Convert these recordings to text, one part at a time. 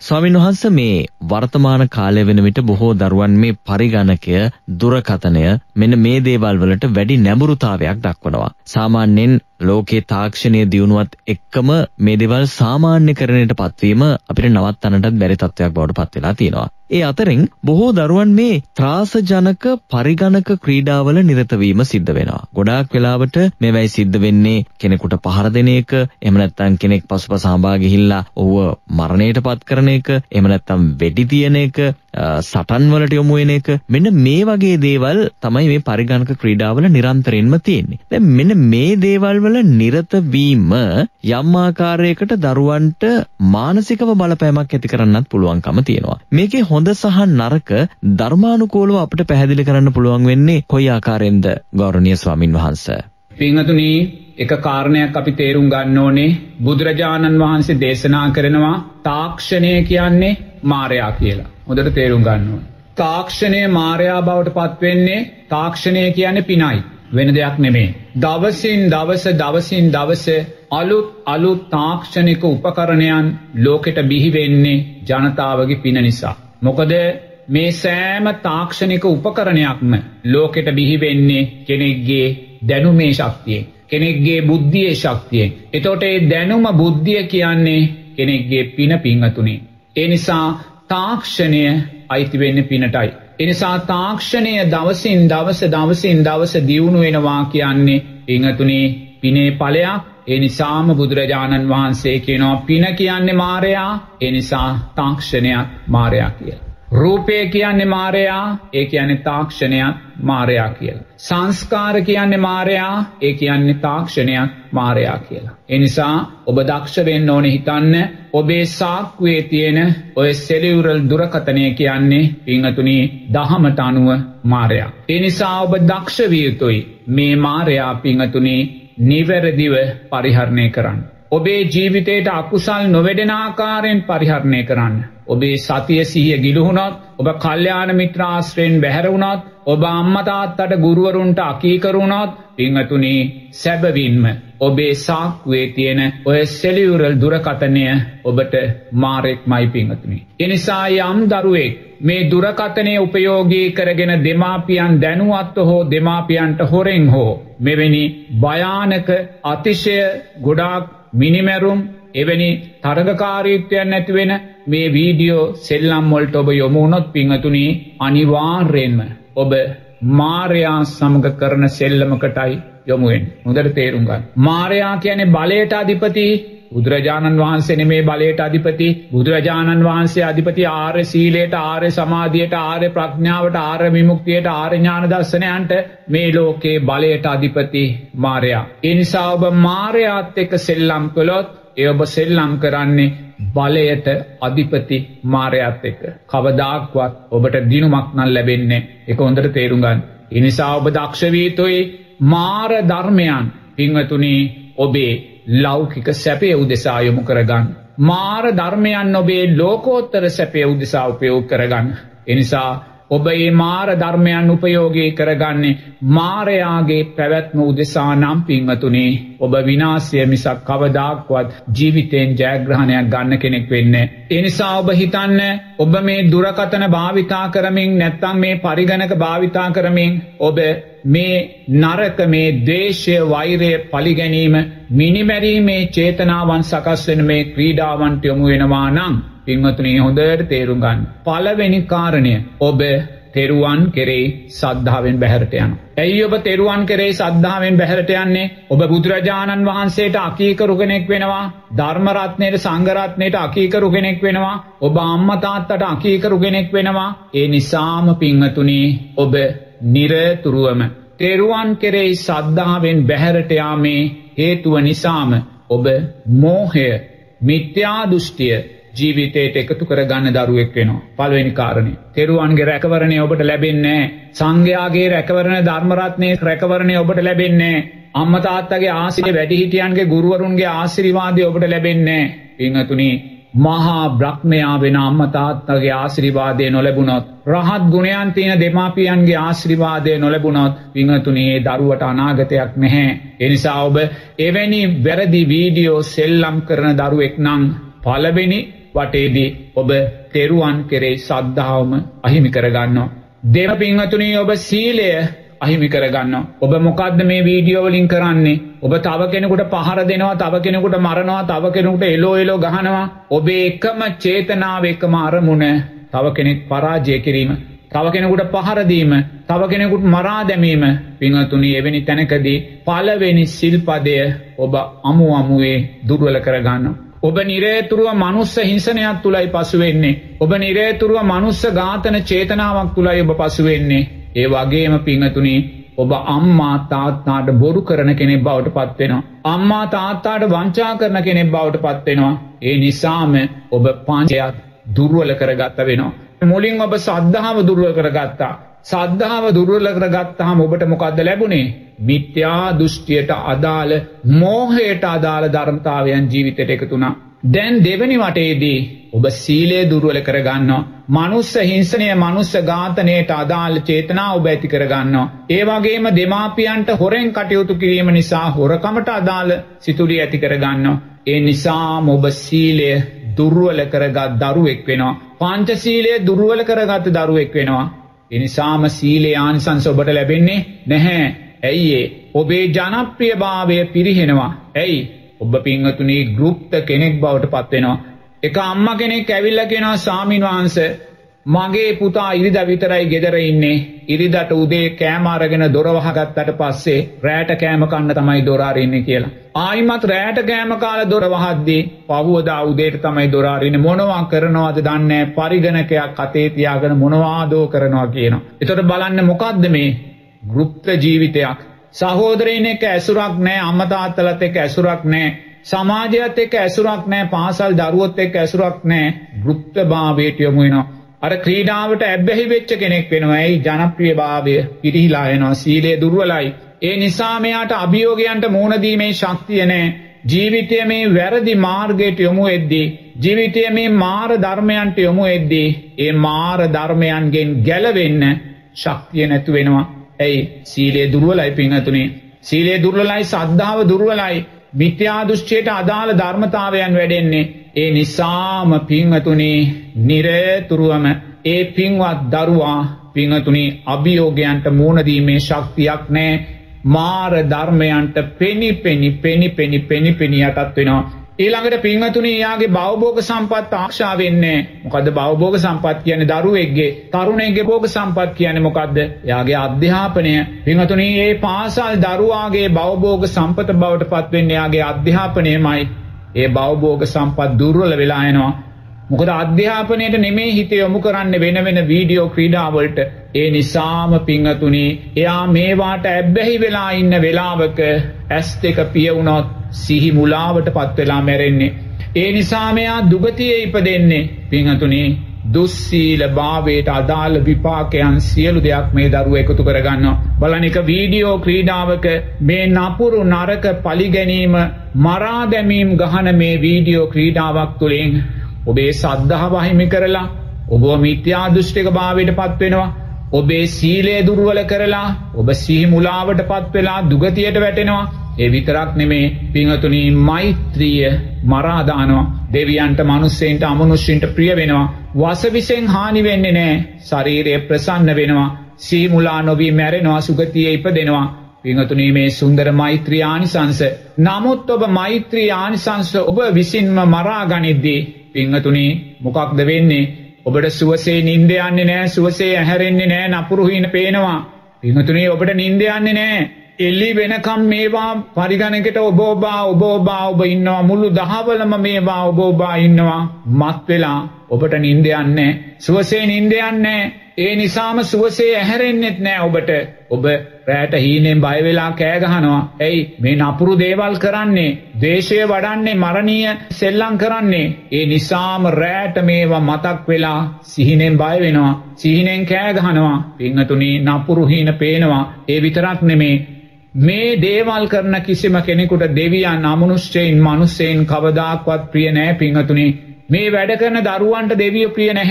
ස්වාමීන් වහන්සේ මේ වර්තමාන කාලය වෙන විට බොහෝ දරුවන් මේ පරිගණකය දුරකථනය මෙන්න මේ දේවල් වලට වැඩි නැඹුරුතාවයක් දක්වනවා. සාමාන්‍යයෙන් ලෝකේ තාක්ෂණීය දියුණුවත් එක්කම මේ දේවල් සාමාන්‍යකරණයට පත්වීම අපිට නවත්තන්නටත් බැරි තත්ත්වයක් බවට පත් වෙලා තියෙනවා. ඒ අතරින් බොහෝ දරුවන් මේ ත්‍රාසජනක පරිගණක ක්‍රීඩාවල නිරත වීම සිද්ධ වෙනවා. ගොඩාක් වෙලාවට මේවයි සිද්ධ වෙන්නේ කෙනෙකුට පහර දෙන එක, එහෙම නැත්නම් කෙනෙක් පසුපස හඹා ගිහිල්ලා ඔහුව මරණයට පත් කරන එක, එහෙම නැත්නම් වෙඩි තියන එක, සටන් වලට යොමු වෙන එක. මෙන්න මේ වගේ දේවල් තමයි මේ පරිගණක ක්‍රීඩාවල නිරන්තරයෙන්ම තියෙන්නේ. දැන් මෙන්න මේ දේවල් වල නිරත වීම යම් ආකාරයකට දරුවන්ට මානසිකව බලපෑමක් ඇති කරන්නත් පුළුවන්කම තියෙනවා. මේකේ හොඳ සහ නරක ධර්මානුකූලව අපිට පැහැදිලි කරන්න පුළුවන් වෙන්නේ කොයි ආකාරයෙන්ද ගෞරවනීය ස්වාමින් වහන්සේ? පින්වතුනි, එක කාරණයක් අපි තේරුම් ගන්න ඕනේ. බුදුරජාණන් වහන්සේ දේශනා කරනවා තාක්ෂණය කියන්නේ මායя කියලා. හොඳට තේරුම් ගන්න ඕනේ. තාක්ෂණය මායя බවට පත් වෙන්නේ තාක්ෂණය කියන්නේ පිනයි. වෙන දෙයක් නෙමෙයි. දවසින් දවස අලුත් තාක්ෂණික උපකරණයන් ලෝකෙට බිහි වෙන්නේ ජනතාවගේ පින නිසා. මොකද මේ සෑම තාක්ෂණික උපකරණයක්ම ලෝකෙට බිහි වෙන්නේ කෙනෙක්ගේ දැනුමේ ශක්තියෙන්, කෙනෙක්ගේ බුද්ධියේ ශක්තියෙන්. එතකොට ඒ දැනුම බුද්ධිය කියන්නේ කෙනෙක්ගේ පින පිංගතුනි. ඒ නිසා තාක්ෂණය අයිති වෙන්නේ පිනටයි. ඒ නිසා තාක්ෂණය දවසින් දවස දියුණු වෙනවා කියන්නේ පිංගතුනි පිනේ ඵලයක්. ඒ නිසාම බුදුරජාණන් වහන්සේ කියනවා පින කියන්නේ මායя, ඒ නිසා තාක්ෂණයක් මායя කියලා. රූපය කියන්නේ මායя, ඒ කියන්නේ තාක්ෂණයක් මායя කියලා. සංස්කාර කියන්නේ මායя, ඒ කියන්නේ තාක්ෂණයක් මායя කියලා. ඒ නිසා ඔබ දක්ෂ වෙන්න ඕනේ හිතන්න ඔබේ සාක්කුවේ තියෙන ඔය සෙලියුරල් දුරකථනය කියන්නේ පින්වතුනි දහමට අනුව මායя. ඒ නිසා ඔබ දක්ෂ විය යුතුයි මේ මායя පින්වතුනි නිවැරදිව පරිහරණය කරන්න. ඔබේ ජීවිතයට අකුසල් නොවැඩෙන ආකාරයෙන් පරිහරණය කරන්න. ඔබේ සතිය සිහිය ගිලුහුණොත්, ඔබ කල්යාණ මිත්‍ර ආශ්‍රයෙන් බැහැර වුණොත්, ඔබ අම්මා තාත්තට ගුරුවරුන්ට අකීකරු වුණොත්, පින්වතුනි සැබවින්ම ඔබේ සාක්කුවේ තියෙන ඔය සෙලියුරල් දුරකථනය ඔබට මාරෙක්මයි පින්වතුනි. ඒ නිසා යම් දරුවෙක් මේ දුරකථනය උපයෝගී කරගෙන දෙමාපියන් දැනුවත්ව හෝ දෙමාපියන්ට හොරෙන් හෝ මෙවැනි භයානක අතිශය ගොඩාක් මිනිමැරුම් එවැනි තරගකාරීත්වයන් නැති වෙන මේ වීඩියෝ සෙල්ලම් වලට ඔබ යොමු වුණොත් පින්වතුනි අනිවාර්යයෙන්ම ඔබ මායя සමග කරන සෙල්ලමකටයි යොමු වෙන්නේ. හොඳට තේරුම් ගන්න. මායя කියන්නේ බලයට අධිපති. බුදුරජාණන් වහන්සේ නෙමේ බලයට අධිපති. බුදුරජාණන් වහන්සේ අධිපති ආර්ය සීලයට, ආර්ය සමාධියට, ආර්ය ප්‍රඥාවට, ආර්ය විමුක්තියට, ආර්ය ඥාන දර්ශනයන්ට මේ ලෝකේ බලයට අධිපති මායя. ඒ නිසා ඔබ මායяත් එක්ක සෙල්ලම් කළොත් ඒ ඔබ සෙල්ලම් කරන්නේ බලයට අධිපති මායяත් එක්ක. කවදාක්වත් ඔබට දිනුමක් නම් ලැබෙන්නේ. ඒක හොඳට තේරුම් ගන්න. ඒ නිසා ඔබ දක්ෂ විය යුතුයි මාර ධර්මයන් පින්වතුනි ඔබේ ලෞකික සැපය උදෙසා යොමු කරගන්න. මාර ධර්මයන් ඔබේ ලෝකෝත්තර සැපය උදෙසා උපයෝග කරගන්න. ඒ නිසා ඔබ මේ මාර ධර්මයන් උපයෝගී කරගන්නේ මාරයාගේ පැවැත්ම උදෙසා නම් පින්වතුනි ඔබ විනාශය මිසක් කවදාක්වත් ජීවිතයෙන් ජයග්‍රහණයක් ගන්න කෙනෙක් වෙන්නේ නැහැ. ඒ නිසා ඔබ හිතන්න ඔබ මේ දුරකථන භාවිතා කරමින් නැත්නම් මේ පරිගණක භාවිතා කරමින් ඔබ මේ නරක මේ ද්වේෂය වෛරය පරිගැනීම මිනිමැරීමේ චේතනාවන් සකස් වෙන මේ ක්‍රීඩාවන්ට යොමු වෙනවා නම් පින්වතුනි හොඳට තේරුම් ගන්න. පළවෙනි කාරණය ඔබ තෙරුවන් කෙරෙහි සද්ධාවෙන් බැහැරට යනවා. ඇයි ඔබ තෙරුවන් කෙරෙහි සද්ධාවෙන් බැහැරට යන්නේ? ඔබ බුදුරජාණන් වහන්සේට අකීකරු කෙනෙක් වෙනවා. ධර්ම රත්නයේ සංඝ රත්නයට අකීකරු කෙනෙක් වෙනවා. ඔබ අම්මා තාත්තට අකීකරු කෙනෙක් වෙනවා. ඒ නිසාම පින්වතුනි ඔබ නිරතුරුවම තෙරුවන් කෙරෙහි සද්ධාවෙන් බැහැරට යාමේ හේතුව නිසාම ඔබ මෝහය, මිත්‍යා දෘෂ්ටිය ජීවිතයට එකතු කරගන්න දරුවෙක් වෙනවා. පළවෙනි කාරණේ. තෙරුවන්ගේ රැකවරණය ඔබට ලැබෙන්නේ නැහැ. සංඝයාගේ රැකවරණ ධර්ම රත්නයේ රැකවරණය ඔබට ලැබෙන්නේ නැහැ. අම්මා තාත්තගේ ආශිර්වාද වැඩිහිටියන්ගේ ගුරුවරුන්ගේ ආශිර්වාදය ඔබට ලැබෙන්නේ නැහැ. පින්වතුනි මහා බ්‍රහ්මයා වෙන අම්මා තාත්තගේ ආශිර්වාදය නොලැබුණොත්, රහත් ගුණයන් තියෙන දෙමාපියන්ගේ ආශිර්වාදය නොලැබුණොත් පින්වතුනි ඒ දරුවට අනාගතයක් නැහැ. ඒ නිසා ඔබ එවැනි වැරදි වීඩියෝ සෙල්ලම් කරන දරුවෙක් නම් පළවෙනි වටේදී ඔබ තෙරුවන් කෙරෙහි ශ්‍රද්ධාවම අහිමි කරගන්නවා. දේව පින්වතුනි ඔබ සීලය අහිමි කරගන්නවා. ඔබ මොකද්ද මේ වීඩියෝ වලින් කරන්නේ? ඔබ තව කෙනෙකුට පහර දෙනවා, තව කෙනෙකුට මරනවා, තව කෙනෙකුට එලෝ ගහනවා. ඔබේ එකම චේතනාව, එකම අරමුණ තව කෙනෙක් පරාජය කිරීම, තව කෙනෙකුට පහර දීම, තව කෙනෙකුට මරා දැමීම. පින්වතුනි එවැනි තැනකදී පළවෙනි සිල්පදය ඔබ අමුවේ දුර්වල කරගන්නවා. ඔබ නිරේතුරුව මනුස්ස හිංසනයක් තුලයි පසු වෙන්නේ. ඔබ නිරේතුරුව මනුස්ස ඝාතන චේතනාවක් තුලයි ඔබ පසු වෙන්නේ. ඒ වගේම පින්වතුනි ඔබ අම්මා තාත්තාට බොරු කරන කෙනෙක් බවට පත් වෙනවා. අම්මා තාත්තාට වංචා කරන කෙනෙක් බවට පත් වෙනවා. ඒ නිසාම ඔබ පංචයත් දුර්වල කරගත්ත වෙනවා. මුලින් ඔබ ශ්‍රද්ධාව දුර්වල කරගත්තා. ශ්‍රද්ධාව දුර්වල කරගත්තාම ඔබට මොකද්ද ලැබුණේ? මිත්‍යා දෘෂ්ටියට අදාළ, මෝහයට අදාළ ධර්මතාවයන් ජීවිතයට එකතු වුණා. දැන් දෙවෙනි වටේදී ඔබ සීලය දුර්වල කරගන්නවා. මනුස්ස හිංසනය, මනුස්ස ඝාතනයට අදාළ චේතනා ඔබ ඇති කරගන්නවා. ඒ වගේම දෙමාපියන්ට හොරෙන් කටයුතු කිරීම නිසා හොරකමට අදාළ සිතුවිලි ඇති කරගන්නවා. ඒ නිසාම ඔබ සීලය දුර්වල කරගත් දරුවෙක් වෙනවා. පංචශීලය දුර්වල කරගත් දරුවෙක් වෙනවා. ඒ නිසාම සීලේ ආනිසංස ඔබට ලැබෙන්නේ නැහැ. ඇයි ඔබේ ජනප්‍රියභාවය පිරිහෙනවා. ඇයි? ඔබ පින්වතුනි ගෘප්ත කෙනෙක් බවට පත් වෙනවා. එක අම්මා කෙනෙක් ඇවිල්ලා කියනවා, ස්වාමීන් වහන්සේ මගේ පුතා ඉරිදා විතරයි ගෙදර ඉන්නේ. ඉරිදාට උදේ කෑම අරගෙන දොර වහගත්තට පස්සේ රැට කෑම කන්න තමයි දොර අරින්නේ කියලා. ආයිමත් රැට කෑම කාලා දොර වහද්දී පහුවදා උදේට තමයි දොර අරින්නේ. මොනවා කරනවද දන්නේ නැහැ. පරිගණකයක් අතේ තියාගෙන මොනවාදෝ කරනවා කියනවා. ඒතකොට බලන්න මොකද්ද මේ ගෘප්ත ජීවිතයක්. සහෝදරයින් එක්ක ඇසුරක් නැහැ, අම්මා තාත්තලාත් එක්ක ඇසුරක් නැහැ, සමාජයත් එක්ක ඇසුරක් නැහැ, පාසල් දරුවොත් එක්ක ඇසුරක් නැහැ. ගෘප්තභාවයට යොමු වෙනවා. අර ක්‍රීඩාවට ඇබ්බැහි වෙච්ච කෙනෙක් වෙනවා. ඒ ජනප්‍රියභාවය පිරිහිලා යනවා. සීලය දුර්වලයි. ඒ නිසා මෙයාට අභියෝගයන්ට මුහුණ දීමේ ශක්තිය නැහැ. ජීවිතයේ මේ වැරදි මාර්ගයට යොමු වෙද්දී, ජීවිතයේ මේ මාර ධර්මයන්ට යොමු වෙද්දී, ඒ මාර ධර්මයන්ගෙන් ගැලවෙන්න ශක්තිය නැතු වෙනවා. ඇයි? සීලය දුර්වලයි පින්වතුනි. සීලය දුර්වලයි, ශ්‍රද්ධාව දුර්වලයි, මිත්‍යා දෘෂ්ටියට අදාළ ධර්මතාවයන් වැඩෙන්නේ. ඒ නිසාම පින්වතුනි නිරතුරුවම ඒ පින්වත් දරුවා පින්වතුනි අභියෝගයන්ට මුහුණ දීමේ ශක්තියක් නැහැ. මාර ධර්මයන්ට පෙනි යටත් වෙනවා. ඊළඟට පින්වතුනි යාගේ භවභෝග සම්පත් ආශා වෙන්නේ. මොකද්ද භවභෝග සම්පත් කියන්නේ? දරුවෙක්ගේ, තරුණයෙක්ගේ භෝග සම්පත් කියන්නේ මොකද්ද? යාගේ අධ්‍යාපනය. පින්වතුනි මේ පාසල් දරුවාගේ භවභෝග සම්පත බවට පත් වෙන්නේ යාගේ අධ්‍යාපනයමයි. ඒ භවභෝග සම්පත් දුර්වල වෙලා යනවා. මොකද අධ්‍යාපනයට නෙමෙයි හිත යොමු කරන්නේ වෙන වීඩියෝ ක්‍රීඩා වලට. ඒ නිසාම පින්වතුනි එයා මේවාට ඇබ්බැහි වෙලා ඉන්න වෙලාවක ඇස් දෙක පිය වුණොත් සිහි මුලාවට පත් වෙලා මැරෙන්නේ. ඒ නිසා මෙයා දුගතියේ ඉපදෙන්නේ. පින්වතුනි දුස්සීල භාවයට අදාළ විපාකයන් සියලු දෙයක් මේ දරුවා එකතු කරගන්නවා. බලන්න එක වීඩියෝ ක්‍රීඩාවක මේ නපුරු නරක පලිගැනීම, මරා දැමීම් ගහන මේ වීඩියෝ ක්‍රීඩාවක් තුළින් ඔබේ ශ්‍රද්ධාව අහිමි කරලා ඔබ මිත්‍යා දෘෂ්ටික භාවයට පත් වෙනවා. ඔබේ සීලය දුර්වල කරලා ඔබ සිහි මුලාවට පත් වෙලා දුගතියට වැටෙනවා. ඒ විතරක් නෙමේ පින්වතුනි මෛත්‍රිය මරා දානවා. දෙවියන්ට, මිනිස්සෙන්ට, අමනුෂ්‍යන්ට ප්‍රිය වෙනවා. වසවිසෙන් හානි වෙන්නේ නැහැ. ශරීරය ප්‍රසන්න වෙනවා. සිහි මුලා නොවි මැරෙනවා, සුගතියේ ඉපදෙනවා. පින්වතුනි මේ සුන්දර මෛත්‍රී ආනිසංස. නමුත් ඔබ මෛත්‍රී ආනිසංස ඔබ විසින්ම මරා ගනිද්දී පින්වතුනි මොකක්ද වෙන්නේ? ඔබට සුවසේ නිින්ද යන්නේ නැහැ, සුවසේ ඇහැරෙන්නේ නැහැ, නපුරු හිණ පේනවා. පින්වතුනි ඔබට නිින්ද යන්නේ නැහැ. එළි වෙනකම් මේවා පරිගණකයට ඔබ ඉන්නවා. මුළු දහවලම මේවා ඔබ ඉන්නවා. මත් වෙලා ඔබට නිින්ද යන්නේ, සුවසේ නිින්ද යන්නේ. ඒ නිසාම සුවසේ ඇහැරෙන්නෙත් නැහැ ඔබට. ඔබ රැට හීනෙන් බය වෙලා කෑ ගහනවා. ඇයි මේ නපුරු දේවල් කරන්නේ? ද්වේෂය වඩන්නේ, මරණීය සෙල්ලම් කරන්නේ. ඒ නිසාම රැට මේවා මතක් වෙලා සිහිනෙන් බය වෙනවා, සිහිනෙන් කෑ ගහනවා. පින්වතුනි නපුරු හීන පේනවා. ඒ විතරක් නෙමේ මේ දේවල් කරන කිසිම කෙනෙකුට දෙවියන්, අමනුෂ්‍යයන්, මිනිස්සෙන් කවදාක්වත් ප්‍රිය නැහැ. පින්වතුනි මේ වැඩ කරන දරුවන්ට දෙවියෝ ප්‍රිය නැහැ.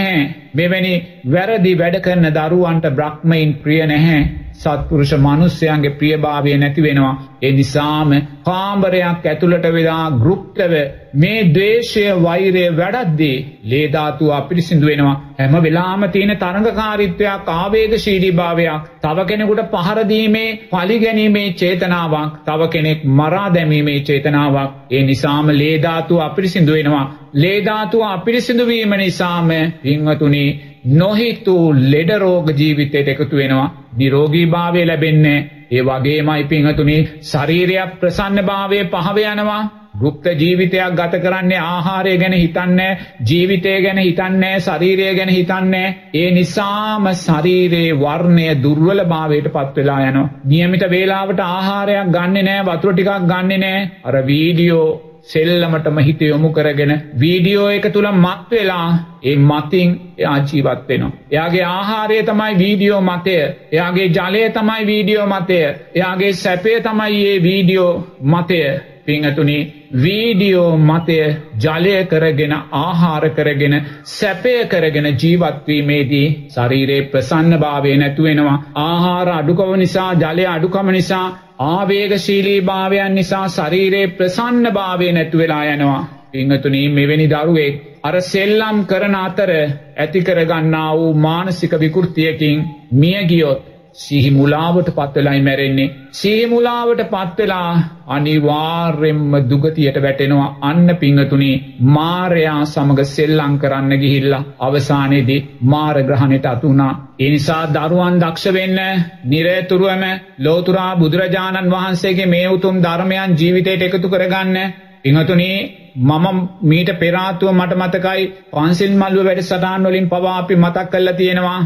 මෙවැනි වැරදි වැඩ කරන දරුවන්ට බ්‍රහ්මයින් ප්‍රිය නැහැ. සත්පුරුෂ මිනිස්යන්ගේ ප්‍රියභාවය නැති වෙනවා. ඒ නිසාම කාමරයක් ඇතුළට වෙලා ගෘප්තව මේ ද්වේෂය වෛරය වැඩද්දී ලේ ධාතුව අපිරිසිදු වෙනවා. හැම වෙලාවම තියෙන තරංගකාරීත්වයක්, ආවේගශීලීභාවයක්, තව කෙනෙකුට පහර දීමේ, පලි ගැනීමේ චේතනාවක්, තව කෙනෙක් මරා දැමීමේ චේතනාවක්. ඒ නිසාම ලේ ධාතුව අපිරිසිදු වෙනවා. ලේ ධාතුව අපිරිසිදු වීම නිසාම පින්වතුනි නොහිතූ ලෙඩ රෝග ජීවිතයට එකතු වෙනවා. නිරෝගීභාවය ලැබෙන්නේ. ඒ වගේමයි පින්වතුනි ශරීරයක් ප්‍රසන්නභාවය පහව යනවා. ගුප්ත ජීවිතයක් ගත කරන්නේ ආහාරය ගැන හිතන්නේ, ජීවිතය ගැන හිතන්නේ, ශරීරය ගැන හිතන්නේ. ඒ නිසාම ශරීරයේ වර්ණය දුර්වලභාවයට පත් වෙලා යනවා. નિયમિત වේලාවට ආහාරයක් ගන්නෙ නැහැ, වතුර ටිකක් ගන්නෙ නැහැ. අර වීඩියෝ සෙල්ලමටම හිත යොමු කරගෙන වීඩියෝ එක තුල මත් වෙලා ඒ මතින් එයා ජීවත් වෙනවා. එයාගේ ආහාරය තමයි වීඩියෝ මතය. එයාගේ ජලය තමයි වීඩියෝ මතය. එයාගේ සැපය තමයි මේ වීඩියෝ මතය. පින්තුනි වීඩියෝ මතය ජලය කරගෙන, ආහාර කරගෙන, සැපය කරගෙන ජීවත් වීමේදී ශරීරයේ ප්‍රසන්නභාවය නැතු වෙනවා. ආහාර අඩුකම නිසා, ජලය අඩුකම නිසා, ආවේගශීලී භාවයන් නිසා ශරීරයේ ප්‍රසන්න භාවය නැතු වෙලා යනවා. පින්වතුනි මෙවැනි දරුවෙක් අර සෙල්ලම් කරන අතර ඇති කර ගන්නා වූ මානසික විකෘතියකින් මිය ගියොත් සිහි මුලාවට පත් වෙලායි මැරෙන්නේ. සිහි මුලාවට පත් වෙලා අනිවාර්යෙන්ම දුගතියට වැටෙනවා. අන්න පින්වතුනි මාරයා සමග සෙල්ලම් කරන්න ගිහිල්ලා අවසානයේදී මාර ග්‍රහණයට අතු වුණා. ඒ නිසා දරුවන් දක්ෂ වෙන්න, නිරතුරුවම ලෝතුරා බුදුරජාණන් වහන්සේගේ මේ උතුම් ධර්මයන් ජීවිතයට එකතු කරගන්න. පින්වතුනි මම මීට පෙර ආතුව මට මතකයි පන්සිල් මල්ුව වැඩසටහන් වලින් පවා අපි මතක් කරලා තියෙනවා.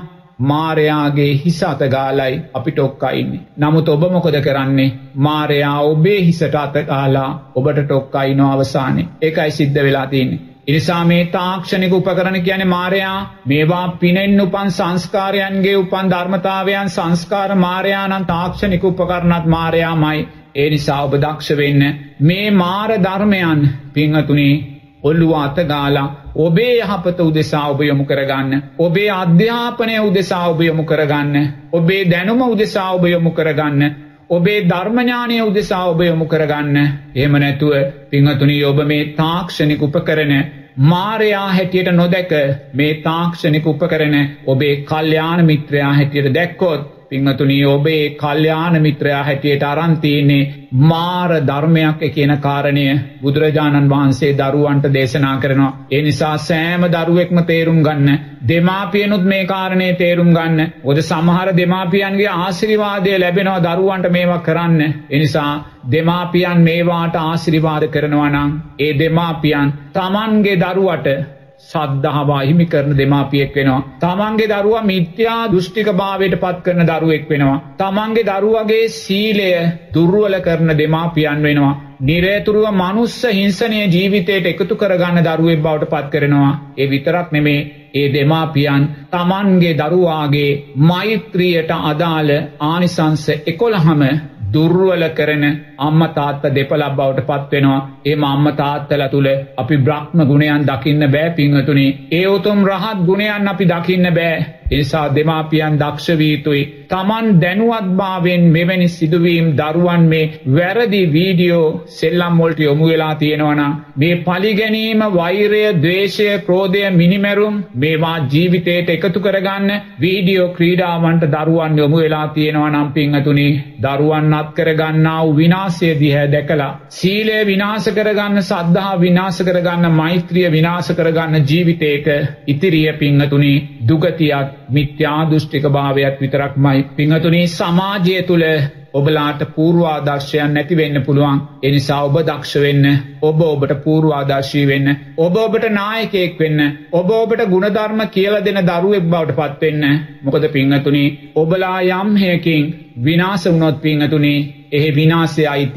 මාරයාගේ හිස අත ගාලයි අපිට ඔක්කා ඉන්නේ. නමුත් ඔබ මොකද කරන්නේ? මාරයා ඔබේ හිසට අත ගාලා ඔබට ටොක්කා ඉනවා අවසානයේ. ඒකයි සිද්ධ වෙලා තියෙන්නේ. ඒ නිසා මේ තාක්ෂණික උපකරණ කියන්නේ මාරයා මේවා පිනෙන් උපන් සංස්කාරයන්ගේ උපන් ධර්මතාවයන්, සංස්කාර මාරයා නම් තාක්ෂණික උපකරණත් මාරයාමයි. ඒ නිසා ඔබ දක්ෂ වෙන්න මේ මාර ධර්මයන් පින්වතුනි ඔළුව අත ගාලා ඔබේ යහපත උදෙසා ඔබ යොමු කරගන්න. ඔබේ අධ්‍යාපනය උදෙසා ඔබ යොමු කරගන්න. ඔබේ දැනුම උදෙසා ඔබ යොමු කරගන්න. ඔබේ ධර්ම ඥානය උදෙසා ඔබ යොමු කරගන්න. එහෙම නැතුව පින්වතුනි ඔබ මේ තාක්ෂණික උපකරණ මාරයා හැටියට නොදැක මේ තාක්ෂණික උපකරණ ඔබේ කල්යාණ මිත්‍රයා හැටියට දැක්කොත් පින්වතුනි ඔබේ කල්යාණ මිත්‍රයා හැටියට අරන් තියෙන්නේ මාර ධර්මයක් කියන කාරණය බුදුරජාණන් වහන්සේ දරුවන්ට දේශනා කරනවා. ඒ නිසා සෑම දරුවෙක්ම තේරුම් ගන්න, දෙමාපියනුත් මේ කාරණේ තේරුම් ගන්න. මොකද සමහර දෙමාපියන්ගේ ආශිර්වාදය ලැබෙනවා දරුවන්ට මේවා කරන්න. ඒ නිසා දෙමාපියන් මේවාට ආශිර්වාද කරනවා නම් ඒ දෙමාපියන් Tamanගේ දරුවට සද්ධාව අහිමි කරන දෙමාපියෙක් වෙනවා. තමන්ගේ දරුවා මිත්‍යා දෘෂ්ටික භාවයට පත් කරන දරුවෙක් වෙනවා. තමන්ගේ දරුවගේ සීලය දුර්වල කරන දෙමාපියන් වෙනවා. නිරතුරුව මනුස්ස හිංසනය ජීවිතයට එකතු කරගන්න දරුවෙක් බවට පත් කරනවා. ඒ විතරක් නෙමේ, ඒ දෙමාපියන් තමන්ගේ දරුවාගේ මෛත්‍රියට අදාළ ආනිසංස 11ම දුර්වල කරන අම්මා තාත්තා දෙපළක් බවට පත් වෙනවා. එම අම්මා තාත්තලා තුල අපි බ්‍රහ්ම ගුණයන් දකින්න බෑ පින්වතුනි. ඒ උතුම් රහත් ගුණයන් අපි දකින්න බෑ. ඒ නිසා දෙමාපියන් දක්ෂ වී යුතුයි. Taman දැනුවත්භාවයෙන් මෙවැනි සිදුවීම් දරුවන් මේ වැරදි වීඩියෝ සෙල්ලම් වලට යොමු වෙලා තියෙනවා නම් මේ පලි ගැනීම, වෛරය, ද්වේෂය, ක්‍රෝධය, මිනිමැරුම් මේවා ජීවිතයට එකතු කරගන්න වීඩියෝ ක්‍රීඩාවන්ට දරුවන් යොමු වෙලා තියෙනවා නම් පින්වතුනි දරුවන් අත් කරගන්නා වූ විනාශය දිහා දැකලා සීලය විනාශ කරගන්න, සද්ධා විනාශ කරගන්න, මෛත්‍රිය විනාශ කරගන්න ජීවිතයක ඉතිරිය පින්වතුනි දුගතියක්, මිත්‍යා දෘෂ්ටික භාවයක් විතරක්මයි. පින්වතුනි සමාජය තුල ඔබලාට පූර්වාදර්ශයන් නැති වෙන්න පුළුවන්. ඒ නිසා ඔබ දක්ෂ වෙන්න, ඔබ ඔබට පූර්වාදර්ශී වෙන්න, ඔබ ඔබට නායකයෙක් වෙන්න, ඔබ ඔබට ගුණධර්ම කියලා දෙන දරුවෙක් බවට පත් වෙන්න. මොකද පින්වතුනි ඔබලා යම් හේකින් විනාශ වුණොත් පින්වතුනි එහි විනාශය අයිති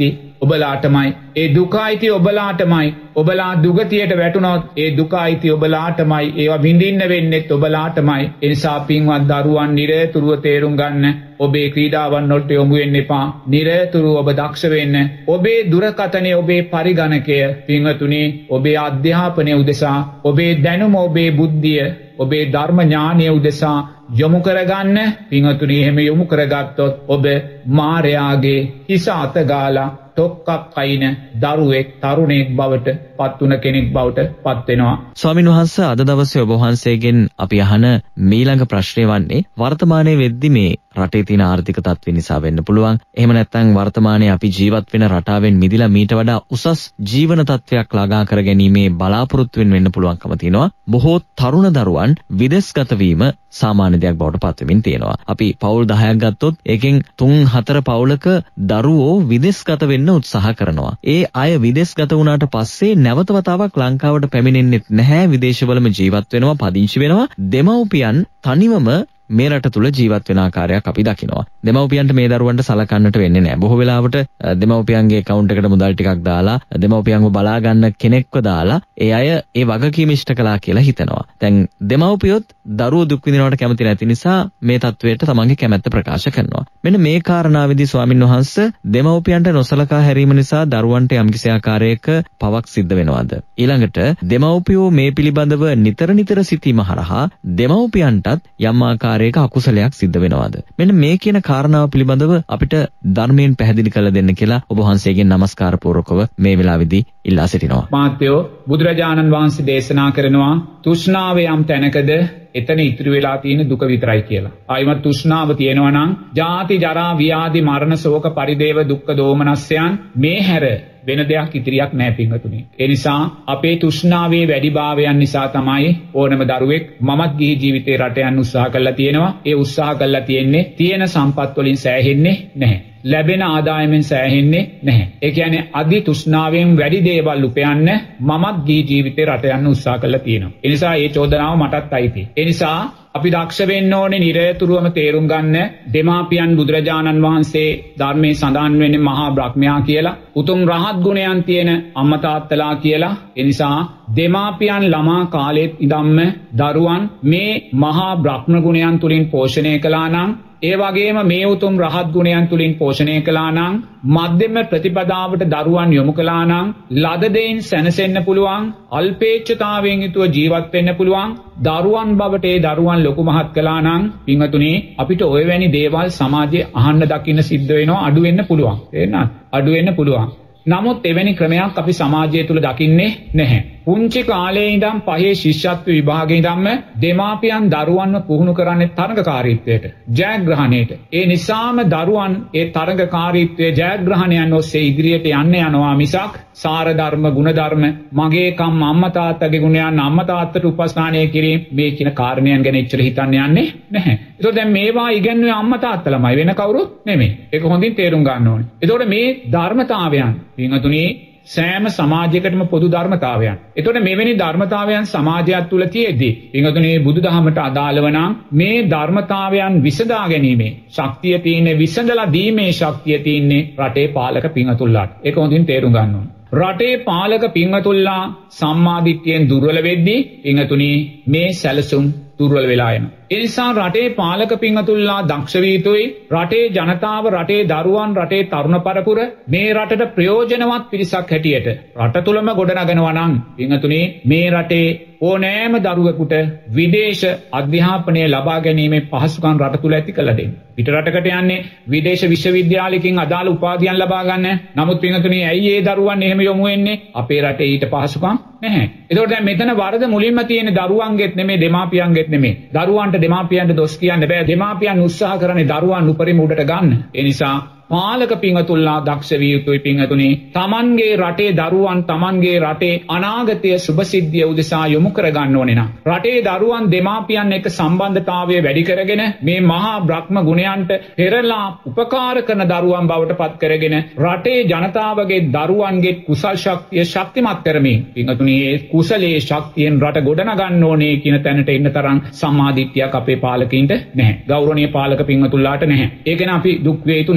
ඔබලාටමයි. ඒ දුක අයිති ඔබලාටමයි. ඔබලා දුගතියට වැටුණොත් ඒ දුක අයිති ඔබලාටමයි. ඒවා විඳින්න වෙන්නෙත් ඔබලාටමයි. ඒ නිසා පින්වත් දරුවන් නිරතුරුව තේරුම් ගන්න. ඔබේ ක්‍රීඩාවන් වලට යොමු වෙන්න එපා. නිරතුරුව ඔබ දක්ෂ වෙන්න. ඔබේ දුරකථනය, ඔබේ පරිගණකය පින්වතුනි, ඔබේ අධ්‍යාපනය උදෙසා, ඔබේ දැනුම, ඔබේ බුද්ධිය, ඔබේ ධර්ම ඥානය උදෙසා යොමු කරගන්න. පින්වතුනි, එහෙම යොමු කරගත්තොත් ඔබ මාරයාගේ හිස අත ගාලා ටොක්කක් අයින දරුවෙක්, තරුණයෙක් බවට පත්වන කෙනෙක් බවට පත් වෙනවා. ස්වාමින් වහන්සේ, අද දවසේ ඔබ වහන්සේගෙන් අපි අහන මීළඟ ප්‍රශ්නය වන්නේ වර්තමානයේ වෙද්දි මේ රටේ තියෙන ආර්ථික තත්ත්වය නිසා වෙන්න පුළුවන්. එහෙම නැත්නම් වර්තමානයේ අපි ජීවත් වෙන රටාවෙන් මිදිලා මීට වඩා උසස් ජීවන තත්ත්වයක් ළඟා කර ගැනීමේ බලාපොරොත්තුවෙන් වෙන්න පුළුවන්කම තියෙනවා. බොහෝ තරුණ දරුවන් විදේශගත වීම සාමාන්‍ය දෙයක් බවට පත් වෙමින් තියෙනවා. අපි පවුල් 10ක් ගත්තොත් ඒකෙන් 3-4 පවුලක දරුවෝ විදේශගත වෙන්න උත්සාහ කරනවා. ඒ අය විදේශගත වුණාට පස්සේ නැවත වතාවක් ලංකාවට පැමිණෙන්නේ නැහැ. විදේශවලම ජීවත් වෙනවා, පදිංචි වෙනවා. දෙමව්පියන් තනිවම මේ රට තුල ජීවත් වෙන ආකාරයක් අපි දකිනවා. දෙමව්පියන්ට මේ දරුවන්ට සලකන්නට වෙන්නේ නැහැ. බොහෝ වෙලාවට දෙමව්පියන්ගේ account එකට මුදල් ටිකක් දාලා දෙමව්පියන්ව බලා ගන්න කෙනෙක්ව දාලා ඒ අය ඒ වගකීම ඉෂ්ට කළා කියලා හිතනවා. දැන් දෙමව්පියොත් දරුවෝ දුක් විඳිනවට කැමති නැති නිසා මේ තත්වයට තමන්ගේ කැමැත්ත ප්‍රකාශ කරනවා. මෙන්න මේ කාරණාවේදී ස්වාමින් වහන්සේ දෙමව්පියන්ට නොසලකා හැරීම නිසා දරුවන්ට යම්කිසි ආකාරයක පවක් සිද්ධ වෙනවද? ඊළඟට දෙමව්පියෝ මේ පිළිබඳව නිතර සිතීම හරහා දෙමව්පියන්ටත් යම් ආකාරයක අකුසලයක් සිද්ධ වෙනවද? මෙන්න මේ කියන කාරණාව පිළිබඳව අපිට ධර්මයෙන් පැහැදිලි කරලා දෙන්න කියලා ඔබ වහන්සේගෙන් নমස්කාර පූර්වකව මේ වෙලාවේදී ඉල්ලා සිටිනවා. මාත්‍යෝ බුදුරජාණන් වහන්සේ දේශනා කරනවා තෘෂ්ණාව යම් තැනකද එතන ඉතුරු වෙලා තියෙන දුක විතරයි කියලා. ආයිමත් තෘෂ්ණාව තියෙනවා නම් ජාති ජරා ව්‍යාධි මරණ ශෝක පරිදේව දුක්ඛ දෝමනස්යන් මේ හැර වෙන දෙයක් ඉතිරියක් නැහැ පින්වතුනි. ඒ නිසා අපේ තෘෂ්ණාවේ වැඩිභාවයන් නිසා තමයි ඕනම දරුවෙක් මමත් ගිහි ජීවිතේ රට යන්න උත්සාහ කරලා තියෙනවා. ඒ උත්සාහ කරලා තියෙන්නේ තියෙන සම්පත් වලින් සෑහෙන්නේ නැහැ. ලැබෙන ආදායමෙන් සෑහෙන්නේ නැහැ. ඒ කියන්නේ අධි තෘෂ්ණාවෙන් වැඩි දේවල් උපයන්න මමත් ගිහි ජීවිතේ රට යන්න උත්සාහ කරලා තියෙනවා. ඒ නිසා මේ චෝදනාව මටත් අයිතියි. ඒ නිසා අපි දක්ෂ වෙන්න ඕනේ නිරතුරුවම තේරුම් ගන්න දෙමාපියන් බුදුරජාණන් වහන්සේ ධර්මයේ සඳහන් වෙන්නේ මහා බ්‍රහ්මයා කියලා. උතුම් රහත් ගුණයන් තියෙන අම්මා තාත්තලා කියලා. ඒ නිසා දෙමාපියන් ළමා කාලේ ඉඳන්ම දරුවන් මේ මහා බ්‍රහ්ම ගුණයන් තුලින් පෝෂණය කළා නම් ඒ වගේම මේ උතුම් රහත් ගුණයන් තුලින් පෝෂණය කළා නම් මධ්‍යම ප්‍රතිපදාවට දරුවන් යොමු කළා නම් ලද දෙයින් සැනසෙන්න පුළුවන්, අල්පේච්ඡතාවයෙන් යුතුව ජීවත් වෙන්න පුළුවන්. දරුවන් බවට ඒ දරුවන් ලොකු මහත් කළා නම් පින්වතුනි අපිට ඔය වැනි දේවල් සමාජයේ අහන්න දකින්න සිද්ධ වෙනවා, අඩු වෙන්න පුළුවන්. තේරෙනවද? අඩු වෙන්න පුළුවන්. නමුත් එවැනි ක්‍රමයක් අපි සමාජය තුල දකින්නේ නැහැ. පුංචි කාලේ ඉඳන් පහේ ශිෂ්‍යත්ව විභාගයේ ඉඳන්ම දෙමාපියන් දරුවන්ව පුහුණු කරන්නේ තරඟකාරීත්වයට, ජයග්‍රහණයට. ඒ නිසාම දරුවන් ඒ තරඟකාරීත්වයේ ජයග්‍රහණයන් ඔස්සේ ඉදිරියට යන්න යනවා මිසක් සාර ධර්ම, ගුණ ධර්ම, මගේ කම් අම්මා තාත්තගේ ගුණයන් අම්මා තාත්තට උපස්ථානය කිරීම මේ කියන කාරණයන් ගැන එච්චර හිතන්න යන්නේ නැහැ. ඒතකොට දැන් මේවා ඉගෙනුවේ අම්මා තාත්තලාමයි, වෙන කවුරුත් නෙමෙයි. ඒක හොඳින් තේරුම් ගන්න ඕනේ. ඒතකොට මේ ධර්මතාවයන් පින්වතුනි සෑම සමාජයකටම පොදු ධර්මතාවයන්. එතකොට මෙවැනි ධර්මතාවයන් සමාජයක් තුල තියෙද්දී පින්වතුනි බුදුදහමට අදාළව නම් මේ ධර්මතාවයන් විසඳා ගැනීමේ ශක්තිය තියෙන්නේ, විසඳලා දීමේ ශක්තිය තියෙන්නේ රටේ පාලක පින්වතුන්ලාට. ඒක හොඳින් තේරුම් ගන්න ඕනේ. රටේ පාලක පින්වතුන්ලා සම්මාදිට්ඨියෙන් දුර්වල වෙද්දී පින්වතුනි මේ සැලසුම් දුර්වල වෙලා යනවා. ඒ නිසා රටේ පාලක පින්වතුන්ලා දක්ෂ වී යුතුයි. රටේ ජනතාව, රටේ දරුවන්, රටේ තරුණ පරපුර මේ රටට ප්‍රයෝජනවත් පිරිසක් හැටියට රට තුලම ගොඩනගනවා නම් පින්වතුනි මේ රටේ ඕනෑම දරුවෙකුට විදේශ අධ්‍යාපනය ලබා ගැනීමේ පහසුකම් රට තුල ඇති කළ දෙන්න. පිට රටකට යන්නේ විදේශ විශ්වවිද්‍යාලයකින් අදාළ උපාධියන් ලබා ගන්න. නමුත් පින්වතුනි ඇයි ඒ දරුවන් එහෙම යොමු වෙන්නේ? අපේ රටේ ඊට පහසුකම් නැහැ. ඒකෝට දැන් මෙතන වරද මුලින්ම තියෙන දරුවන්ගෙත් නෙමෙයි, දෙමාපියන්ගෙත් නෙමෙයි. දරුවන්ට දෙමාපියන්ට දොස් කියන්න බෑ. දෙමාපියන් උත්සාහ කරන්නේ දරුවන් උපරිම උඩට ගන්න. ඒ නිසා පාලක පින්වතුන්ලා දක්ෂ විය යුතුයි පින්වතුනි. තමන්ගේ රටේ දරුවන් තමන්ගේ රටේ අනාගතයේ සුභසිද්ධිය උදෙසා යොමු කර ගන්න ඕනේ නම් රටේ දරුවන් දෙමාපියන් එක්ක සම්බන්ධතාවය වැඩි කරගෙන මේ මහා බ්‍රහ්ම ගුණයන්ට පෙරලා උපකාර කරන දරුවන් බවට පත් කරගෙන රටේ ජනතාවගේ දරුවන්ගේ කුසල් ශක්තිය ශක්තිමත් කරමින් පින්වතුනි ඒ කුසලයේ ශක්තියෙන් රට ගොඩනගන්න ඕනේ කියන තැනට එන්න තරම් සම්මාදිට්ඨියක් අපේ පාලකයින්ට නැහැ. ගෞරවනීය පාලක පින්වතුන්ලාට නැහැ. ඒක න අපි දුක් වේ යුතු නැහැ.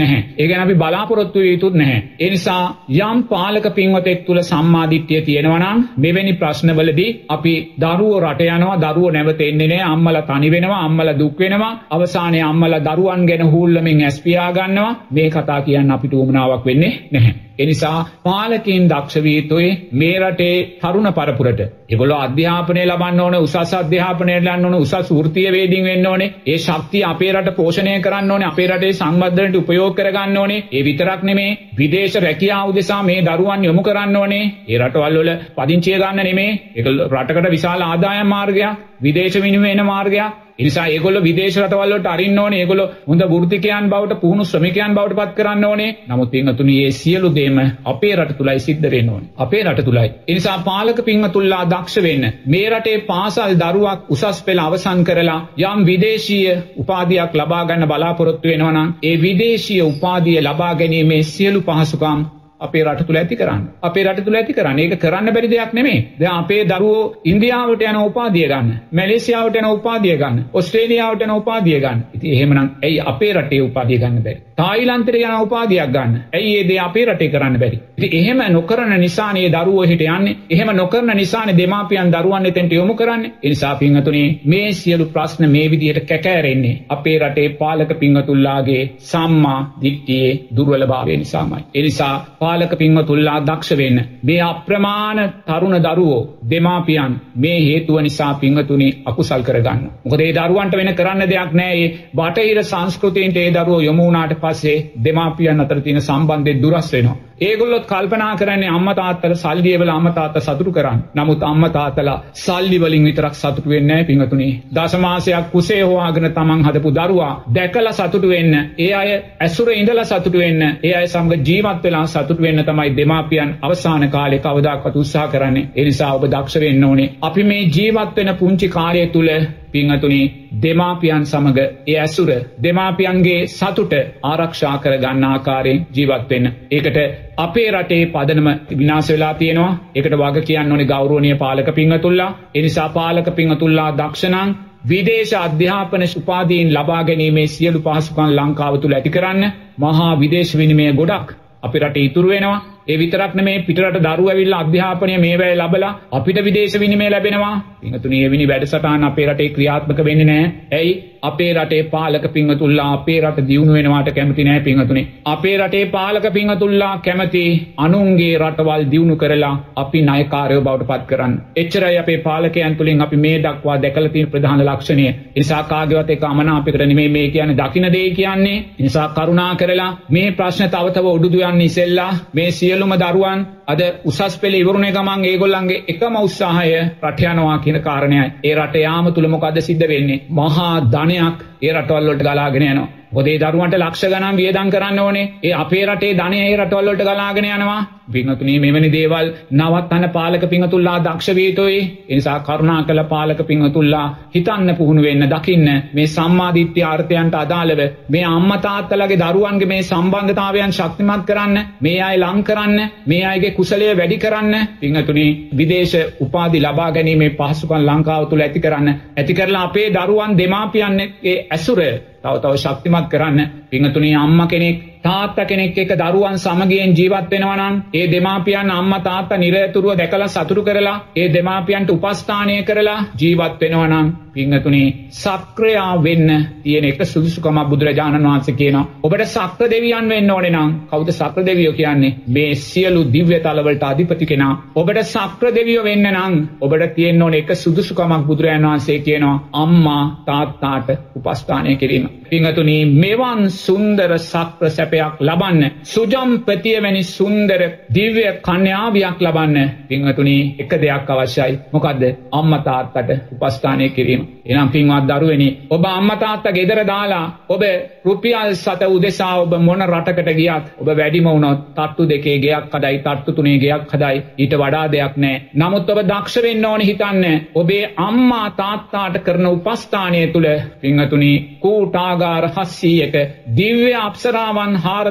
ඒ ගැන අපි බලාපොරොත්තු වෙ යුතු නැහැ. ඒ නිසා යම් පාලක පින්වතෙක් තුල සම්මාදිට්ඨිය තියෙනවා නම් මෙවැනි ප්‍රශ්නවලදී අපි දරුවෝ රට යනවා, දරුවෝ නැවත එන්නේ නැහැ, අම්මලා තනි වෙනවා, අම්මලා දුක් වෙනවා, අවසානයේ අම්මලා දරුවන් ගැන හූල්ලමින් ඇස් පියා ගන්නවා. මේ කතා කියන්න අපිට උවමනාවක් වෙන්නේ නැහැ. එනිසා පාලකයන් දක්ෂ විය යුතුයි මේ රටේ තරුණ පරපුරට. ඒගොල්ලෝ අධ්‍යාපනය ලබන්න ඕනේ, උසස් අධ්‍යාපනය ලබන්න ඕනේ, උසස් වෘත්තීය වේදින් වෙන්න ඕනේ. ඒ ශක්තිය අපේ රට පෝෂණය කරන්න ඕනේ, අපේ රටේ සංවර්ධනයට උපයෝග කරගන්න ඕනේ. ඒ විතරක් නෙමේ විදේශ රැකියාව උදෙසා මේ දරුවන් යොමු කරන්න ඕනේ. ඒ රටවල් වල පදිංචිය ගන්න නෙමේ. ඒක රටකට විශාල ආදායම් මාර්ගයක්, විදේශ විනිමය වෙන මාර්ගයක්. එනිසා ඒගොල්ලෝ විදේශ රටවල් වලට අරින්න ඕනේ. ඒගොල්ලෝ හොඳ වෘත්තිකයන් බවට, පුහුණු ශ්‍රමිකයන් බවට පත් කරන්න ඕනේ. නමුත් පින්වතුනි මේ සියලු දේම අපේ රට තුලයි සිද්ධ වෙන්න ඕනේ. අපේ රට තුලයි. එනිසා පාලක පින්වතුන්ලා දක්ෂ වෙන්න. මේ රටේ පාසල් දරුවක් උසස් පෙළ අවසන් කරලා යම් විදේශීය උපාධියක් ලබා ගන්න බලාපොරොත්තු වෙනවා නම් ඒ විදේශීය උපාධිය ලබා ගැනීමේ සියලු පහසුකම් අපේ රට තුල ඇති කරන්න. අපේ රට තුල ඇති කරන්න. ඒක කරන්න බැරි දෙයක් නෙමෙයි. දැන් අපේ දරුවෝ ඉන්දියාවට යන උපාධිය ගන්න, මැලේසියාවට යන උපාධිය ගන්න, ඕස්ට්‍රේලියාවට යන උපාධිය ගන්න. ඉතින් එහෙමනම් ඇයි අපේ රටේ උපාධිය ගන්න බැරි? තායිලන්තයට යන උපාධියක් ගන්න. ඇයි මේ දේ අපේ රටේ කරන්න බැරි? ඉතින් එහෙම නොකරන නිසානේ දරුවෝ හිට යන්නේ. එහෙම නොකරන නිසානේ දෙමාපියන් දරුවන් එතෙන්ට යොමු කරන්නේ. ඒ නිසා පින්වතුනි මේ සියලු ප්‍රශ්න මේ විදිහට කැකෑරෙන්නේ අපේ රටේ පාලක පින්වතුන්ලාගේ සම්මා දිට්ඨියේ දුර්වලභාවය නිසාමයි. ඒ නිසා පාලක පින්වතුන්ලා දක්ෂ වෙන්න. මේ අප්‍රමාණ තරුණ දරුවෝ දෙමාපියන් මේ හේතුව නිසා පින්වතුනි අකුසල් කරගන්න. මොකද ඒ දරුවන්ට වෙන කරන්න දෙයක් නැහැ. මේ බටහිර සංස්කෘතියට ඒ දරුවෝ යොමු වුණාට පස්සේ දෙමාපියන් අතර තියෙන සම්බන්ධය දුරස් වෙනවා. ඒගොල්ලොත් කල්පනා කරන්නේ අම්මා තාත්තලා සල්ලි එවලා අම්මා තාත්තා සතුටු කරන්න. නමුත් අම්මා තාත්තලා සල්ලි වලින් විතරක් සතුටු වෙන්නේ නැහැ පින්වතුනි. දශමාසයක් කුසේ හොයාගෙන තමන් හදපු දරුවා දැකලා සතුටු වෙන්න, ඒ අය ඇසුරේ ඉඳලා සතුටු වෙන්න, ඒ අය සමග ජීවත් වෙලා සතුටු වෙන්න තමයි දෙමාපියන් අවසාන කාලේ කවදාකවත් උත්සාහ කරන්නේ. ඒ නිසා ඔබ දක්ෂ වෙන්න ඕනේ. අපි මේ ජීවත් වෙන පුංචි කාලය තුල පින්වතුනි දෙමාපියන් සමග ඒ ඇසුර, දෙමාපියන්ගේ සතුට ආරක්ෂා කර ගන්න ආකාරයෙන් ජීවත් වෙන්න. ඒකට අපේ රටේ පදනම විනාශ වෙලා තියෙනවා. ඒකට වග කියන්න ඕනේ ගෞරවනීය පාලක පින්වතුන්ලා. ඒ නිසා පාලක පින්වතුන්ලා දක්ෂ නම් විදේශ අධ්‍යාපන උපාධීන් ලබා ගැනීමේ සියලු පහසුකම් ලංකාව තුල ඇති කරන්න මහා විදේශ විනිමය ගොඩක් අපේ රටේ ඉතුරු වෙනවා. ඒ විතරක් නෙමේ පිටරට දරුවෝ ඇවිල්ලා අධ්‍යාපනය මේ වෙලාවේ ලැබලා අපිට විදේශ විනිමය ලැබෙනවා. පින්වතුනි එවැනි වැඩසටහන් අපේ රටේ ක්‍රියාත්මක වෙන්නේ නැහැ. ඇයි? අපේ රටේ පාලක පින්වතුන්ලා අපේ රට දියුණු වෙනවාට කැමති නැහැ පින්වතුනි. අපේ රටේ පාලක පින්වතුන්ලා කැමති අනුන්ගේ රටවල් දියුණු කරලා අපි නායකයෝ බවට පත් කරන්න. එච්චරයි අපේ පාලකයන් තුලින් අපි මේ දක්වා දැකලා තියෙන ප්‍රධාන ලක්ෂණය. ඒ නිසා කාගේවත් එක අමනාපයකට නෙමෙයි මේ කියන්නේ, දකින්න දෙයි කියන්නේ. ඒ නිසා කරුණා කරලා මේ ප්‍රශ්න තව තව උඩුදු යන්න ඉසෙල්ලා මේ සියලුම දරුවන් අද උසස් පෙළ ඉවරුනේ ගමන් ඒගොල්ලන්ගේ එකම උත්සාහය රට යනවා කියන කාරණයයි. ඒ රට යාම තුල මොකද සිද්ධ වෙන්නේ? මහා ධනයක් ඒ රටවල් වලට ගලාගෙන යනවා. මොකද ඒ දරුවන්ට ලක්ෂ ගණන් වියදම් කරන්න ඕනේ. ඒ අපේ රටේ ධනය ඒ රටවල් වලට ගලාගෙන යනවා. පින්වතුනි මෙවැනි දේවල් නවත්තන්න පාලක පින්වතුන්ලා දක්ෂ විය යුතුයි. ඒ නිසා කරුණාකර පාලක පින්වතුන්ලා හිතන්න පුහුණු වෙන්න, දකින්න මේ සම්මාදිට්ඨිය අර්ථයන්ට අදාළව මේ අම්මා තාත්තලාගේ දරුවන්ගේ මේ සම්බන්ධතාවයන් ශක්තිමත් කරන්න, මේ අය ලං කරන්න, මේ අයගේ කුසලය වැඩි කරන්න. පින්වතුනි විදේශ උපාධි ලබා ගැනීමේ පහසුකම් ලංකාව තුල ඇති කරන්න, ඇති කරලා අපේ දරුවන් දෙමාපියන්ගේ ඇසුර තව ශක්තිමත් කරන්න. පින්වතුනි අම්මා කෙනෙක් තාත්තා කෙනෙක් එක්ක දරුවන් සමගියෙන් ජීවත් වෙනවා නම් ඒ දෙමාපියන් අම්මා තාත්තා නිරතුරුව දැකලා සතුටු කරලා ඒ දෙමාපියන්ට උපස්ථානය කරලා ජීවත් වෙනවා නම් පින්වතුනි සක්‍රයා වෙන්න තියෙන එක සුදුසුකම බුදුරජාණන් වහන්සේ කියනවා. ඔබට සක්‍ර දෙවියන් වෙන්න ඕනේ නම් කවුද සක්‍ර දෙවියෝ කියන්නේ? මේ සියලු දිව්‍ය තලවලට අධිපති කෙනා. ඔබට සක්‍ර දෙවියෝ වෙන්න නම් ඔබට තියෙන්න ඕනේ එක සුදුසුකමක් බුදුරජාණන් වහන්සේ කියනවා, අම්මා තාත්තාට උපස්ථානය කිරීම. පින්වතුනි මෙවන් සුන්දර සක්‍ර සැපයක් ලබන්න, සුජම්පතිය වැනි සුන්දර දිව්‍ය කන්‍යාවියක් ලබන්න පින්වතුනි එක දෙයක් අවශ්‍යයි. මොකද්ද? අම්මා තාත්තට උපස්ථානය කිරීම. එනම් පින්වත් දරුවනි, ඔබ අම්මා තාත්තා ගෙදර දාලා ඔබ රුපියල් 7 උදෙසා ඔබ මොන රටකට ගියත් ඔබ වැඩිම වුණොත් තට්ටු 2 ගෙයක් හදයි, තට්ටු 3 ගෙයක් හදයි, ඊට වඩා දෙයක් නැහැ. නමුත් ඔබ දක්ෂ වෙන්න ඕනේ හිතන්න. ඔබේ අම්මා තාත්තාට කරන උපස්ථානය තුල පින්වතුනි කූටාගාර 700ක දිව්‍ය අප්සරාවන්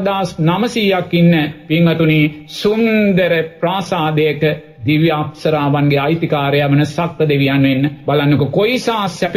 4900ක් ඉන්න පින්වතුනි සුන්දර ප්‍රාසාදයක දිව්‍ය අප්සරාවන්ගේ අයිතිකාරයා වන සක්‍ර දෙවියන් වෙන්න බලන්නකො කොයිසා සැපයක්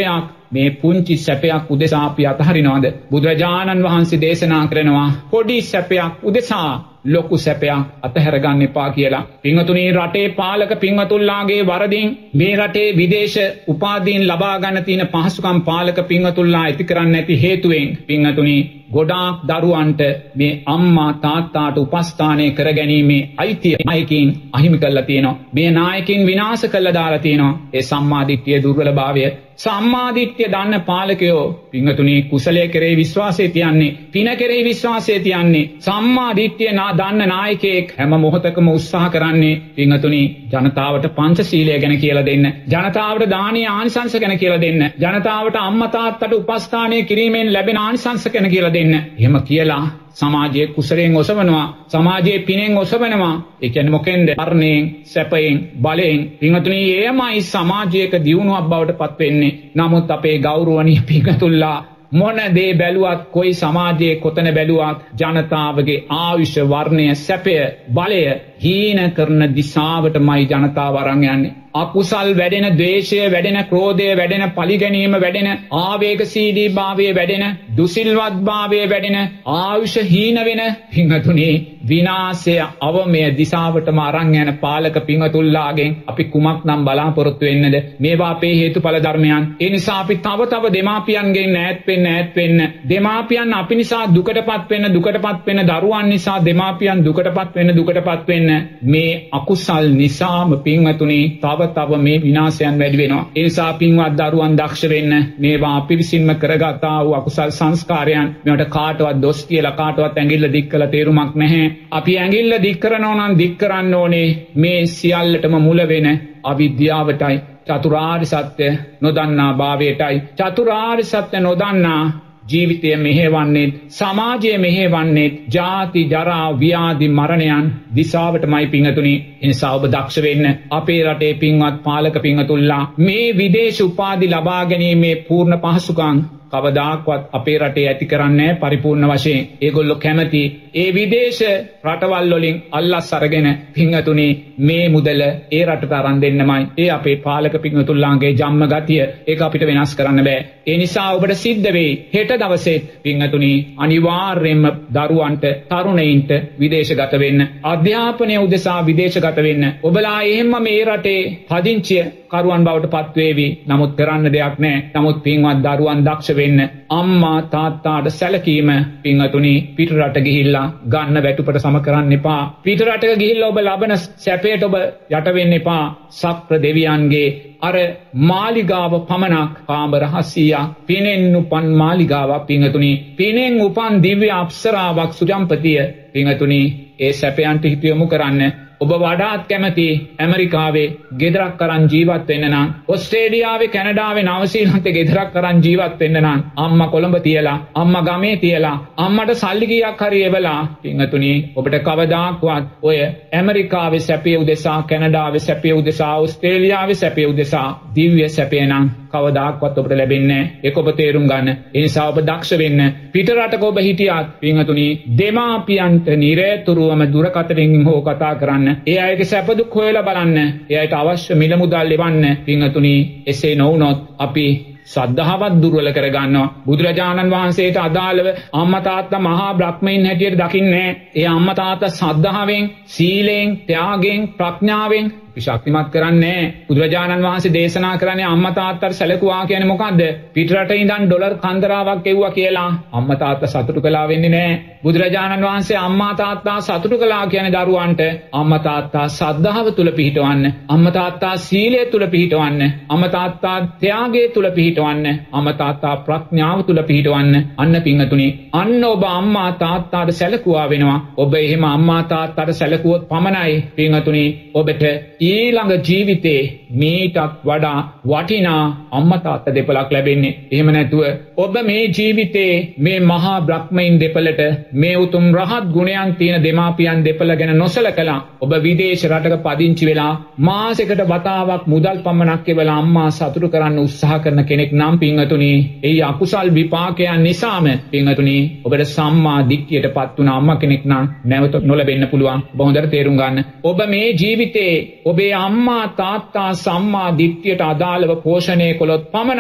මේ පුංචි සැපයක් උදෙසා අපි අතහරිනවද? බුදුරජාණන් වහන්සේ දේශනා කරනවා පොඩි සැපයක් උදෙසා ලොකු සැපයක් අතහැර ගන්න එපා කියලා. පින්වතුනි, රටේ පාලක පින්වතුන්ලාගේ වරදින් මේ රටේ විදේශ උපාධීන් ලබා ගන්න තියෙන පහසුකම් පාලක පින්වතුන්ලා ඇති කරන්නේ නැති හේතුවෙන් පින්වතුනි ගොඩාක් දරුවන්ට මේ අම්මා තාත්තාට උපස්ථානය කරගැනීමේ අයිතිය නායකින් අහිමි කරලා තියෙනවා. මේ නායකින් විනාශ කරලා දාලා තියෙනවා. ඒ සම්මාදිට්ඨිය දුර්වලභාවය. සම්මාදිට්ඨිය දන්න පාලකයෝ පින්වතුනි කුසලයේ කෙරෙහි විශ්වාසය තියන්නේ, පින කෙරෙහි විශ්වාසය තියන්නේ. සම්මාදිට්ඨිය දන්න නායකයෙක් හැම මොහොතකම උත්සාහ කරන්නේ පින්වතුනි ජනතාවට පංචශීලය ගැන කියලා දෙන්න, ජනතාවට දානීය ආනිසංස ගැන කියලා දෙන්න, ජනතාවට අම්මා තාත්තට උපස්ථානය කිරීමෙන් ලැබෙන ආනිසංස ගැන කියලා දෙන්න. එහෙම කියලා සමාජයේ කුසලයෙන් ඔසවනවා, සමාජයේ පිනෙන් ඔසවනවා. ඒ කියන්නේ මොකෙන්ද? වර්ණයෙන්, සැපයෙන්, බලයෙන්. පින්වතුනි, එයමයි සමාජයක දියුණුවක් බවට පත් වෙන්නේ. නමුත් අපේ ගෞරවණීය පින්වතුන්ලා මොන දේ බැලුවත්, කොයි සමාජයේ කොතන බැලුවත් ජනතාවගේ ආයුෂ, වර්ණය, සැපය, බලය හීන කරන දිශාවටමයි ජනතාව අරන් යන්නේ. අකුසල් වැඩෙන, ද්වේෂය වැඩෙන, ක්‍රෝධය වැඩෙන, පලිගැනීම වැඩෙන, ආවේගශීලී භාවය වැඩෙන, දුසිල්වත් භාවය වැඩෙන, ආයුෂ හීන වෙන පින්වතුනි විනාශය අවමය දිශාවටම අරන් යන පාලක පින්වතුන්ලාගෙන් අපි කුමක්නම් බලාපොරොත්තු වෙන්නද? මේවා අපේ හේතුඵල ධර්මයන්. ඒ නිසා අපි තව දෙමාපියන්ගෙන් ඈත් වෙන්න දෙමාපියන් අපි නිසා දුකටපත් වෙන්න දරුවන් නිසා දෙමාපියන් දුකටපත් වෙන්න මේ අකුසල් නිසාම පින්වතුනි තව මේ විනාශයන් වැඩි වෙනවා. ඒ නිසා පින්වත් දරුවන් දක්ෂ වෙන්න. මේවා අපි විසින්ම කරගත්තා වූ අකුසල් සංස්කාරයන්. මේවට කාටවත් දොස් කියලා, කාටවත් ඇඟිල්ල දික් කළ තේරුමක් නැහැ. අපි ඇඟිල්ල දික් කරනවා නම් දික් කරන්න ඕනේ මේ සියල්ලටම මුල වෙන අවිද්‍යාවටයි, චතුරාර්ය සත්‍ය නොදන්නා භාවයටයි. චතුරාර්ය සත්‍ය නොදන්නා ජීවිතය මෙහෙවන්නේ, සමාජය මෙහෙවන්නේ ජාති, ජරා, ව්‍යාධි, මරණයන් දිශාවටමයි පින්වතුනි. ඒ නිසා ඔබ දක්ෂ වෙන්න. අපේ රටේ පින්වත් පාලක පින්වතුන්ලා මේ විදේශ උපාධි ලබා ගැනීමේ පූර්ණ පහසුකම් කවදාක්වත් අපේ රටේ ඇති කරන්නේ පරිපූර්ණ වශයෙන්. ඒගොල්ලෝ කැමති ඒ විදේශ රටවල් වලින් අල්ලස් අරගෙන පින්වතුනි මේ මුදල ඒ රටට අරන් දෙන්නමයි. ඒ අපේ පාලක පින්වතුන්ලාගේ ජම්ම ගතිය. ඒක අපිට වෙනස් කරන්න බෑ. ඒ නිසා ඔබට සිද්ධ වෙයි හෙට දවසේ පින්වතුනි අනිවාර්යයෙන්ම දරුවන්ට, තරුණයින්ට විදේශගත වෙන්න, අධ්‍යාපනය උදෙසා විදේශගත වෙන්න. ඔබලා එහෙම මේ රටේ පදිංචිය කරුවන් බවට පත් වේවි. නමුත් කරන්න දෙයක් නැහැ. නමුත් පින්වත් දරුවන් දක්ෂ වෙන්න. අම්මා තාත්තාට සැලකීම පින්වතුනි පිට රට ගිහිල්ලා ගන්න වැටුපට සම කරන්න එපා. පිට රටක ගිහිල්ලා ඔබ ලබන සැපයට ඔබ යට වෙන්න එපා. සක්‍ර දෙවියන්ගේ අර මාලිගාව පමණක්, කාමර 700ක් පිනෙන් උපන් මාලිගාවක් පින්වතුනි, පිනෙන් උපන් දිව්‍ය අප්සරාවක් සුජම්පතිය පින්වතුනි. ඒ සැපයන්ට හිත යොමු කරන්න. ඔබ වඩාත් කැමති ඇමරිකාවේ ගෙදරක් කරන් ජීවත් වෙන්න නම්, ඔස්ට්‍රේලියාවේ, කැනඩාවේ, නවසීලන්තේ ගෙදරක් කරන් ජීවත් වෙන්න නම් අම්මා කොළඹ තියලා, අම්මා ගමේ තියලා, අම්මට සල්ලි කීයක් හරි එවලා පින්වතුනි ඔබට කවදාක්වත් ඔය ඇමරිකාවේ සැපේ උදෙසා, කැනඩාවේ සැපේ උදෙසා, ඔස්ට්‍රේලියාවේ සැපේ උදෙසා දිව්‍ය සැපේ නම් කවදාක්වත් ඔබට ලැබෙන්නේ නැහැ. ඒක ඔබ තේරුම් ගන්න. ඒ නිසා ඔබ දක්ෂ වෙන්න. පිට රටක ඔබ හිටියත් පින්වතුනි දෙමාපියන්ට නිරතුරුවම දුරකථනයෙන් හෝ කතා කරන්න. ඒ අයගේ සැප දුක් හොයලා බලන්න. ඒ අයට අවශ්‍ය මිල මුදල් ලෙවන්න. පින්වතුනි එසේ නොවුනොත් අපි සද්ධාවත් දුර්වල කර ගන්නවා. බුදුරජාණන් වහන්සේට අදාළව අම්මා තාත්තා මහා බ්‍රහ්මයන් හැටියට දකින්නේ. ඒ අම්මා තාත්තා සද්ධාවෙන්, සීලෙන්, ත්‍යාගයෙන්, ප්‍රඥාවෙන් ශක්තිමත් කරන්නේ. බුදුරජාණන් වහන්සේ දේශනා කරන්නේ අම්මා තාත්තට සැලකුවා කියන්නේ මොකද්ද? පිට රටේ ඉඳන් ඩොලර් කන්දරාවක් එව්වා කියලා අම්මා තාත්තා සතුටු කළා වෙන්නේ නැහැ. බුදුරජාණන් වහන්සේ අම්මා තාත්තා සතුටු කළා කියන්නේ දරුවන්ට අම්මා තාත්තා සද්ධාව තුල පිහිටවන්න, අම්මා තාත්තා සීලය තුල පිහිටවන්න, අම්මා තාත්තා ත්‍යාගය තුල පිහිටවන්න, අම්මා තාත්තා ප්‍රඥාව තුල පිහිටවන්න. අන්න පින්වතුනි, අන්න ඔබ අම්මා තාත්තාට සැලකුවා වෙනවා. ඔබ එහෙම අම්මා තාත්තාට සැලකුවොත් පමණයි පින්වතුනි ඔබට ඊළඟ ජීවිතේ මේටත් වඩා වටිනා අම්මා තාත්තා දෙපළක් ලැබෙන්නේ. එහෙම නැතුව ඔබ මේ ජීවිතේ මේ මහා බ්‍රහ්මයින් දෙපළට, මේ උතුම් රහත් ගුණයන් තියෙන දෙමාපියන් දෙපළ ගැන නොසලකලා ඔබ විදේශ රටක පදිංචි වෙලා මාසෙකට වතාවක් මුදල් පමණක් එවලා අම්මා සතුටු කරන්න උත්සාහ කරන කෙනෙක් නම් පින්වතුනි, ඒ අකුසල් විපාකයන් නිසාම පින්වතුනි ඔබට සම්මා දිට්ඨියටපත් වුණ අම්මා කෙනෙක් නම් නැවත නොලැබෙන්න පුළුවන්. ඔබ හොඳට තේරුම් ගන්න. ඔබ මේ ජීවිතේ ඔබේ අම්මා තාත්තා සම්මා දිට්ඨියට අදාළව පෝෂණය කළොත් පමණයි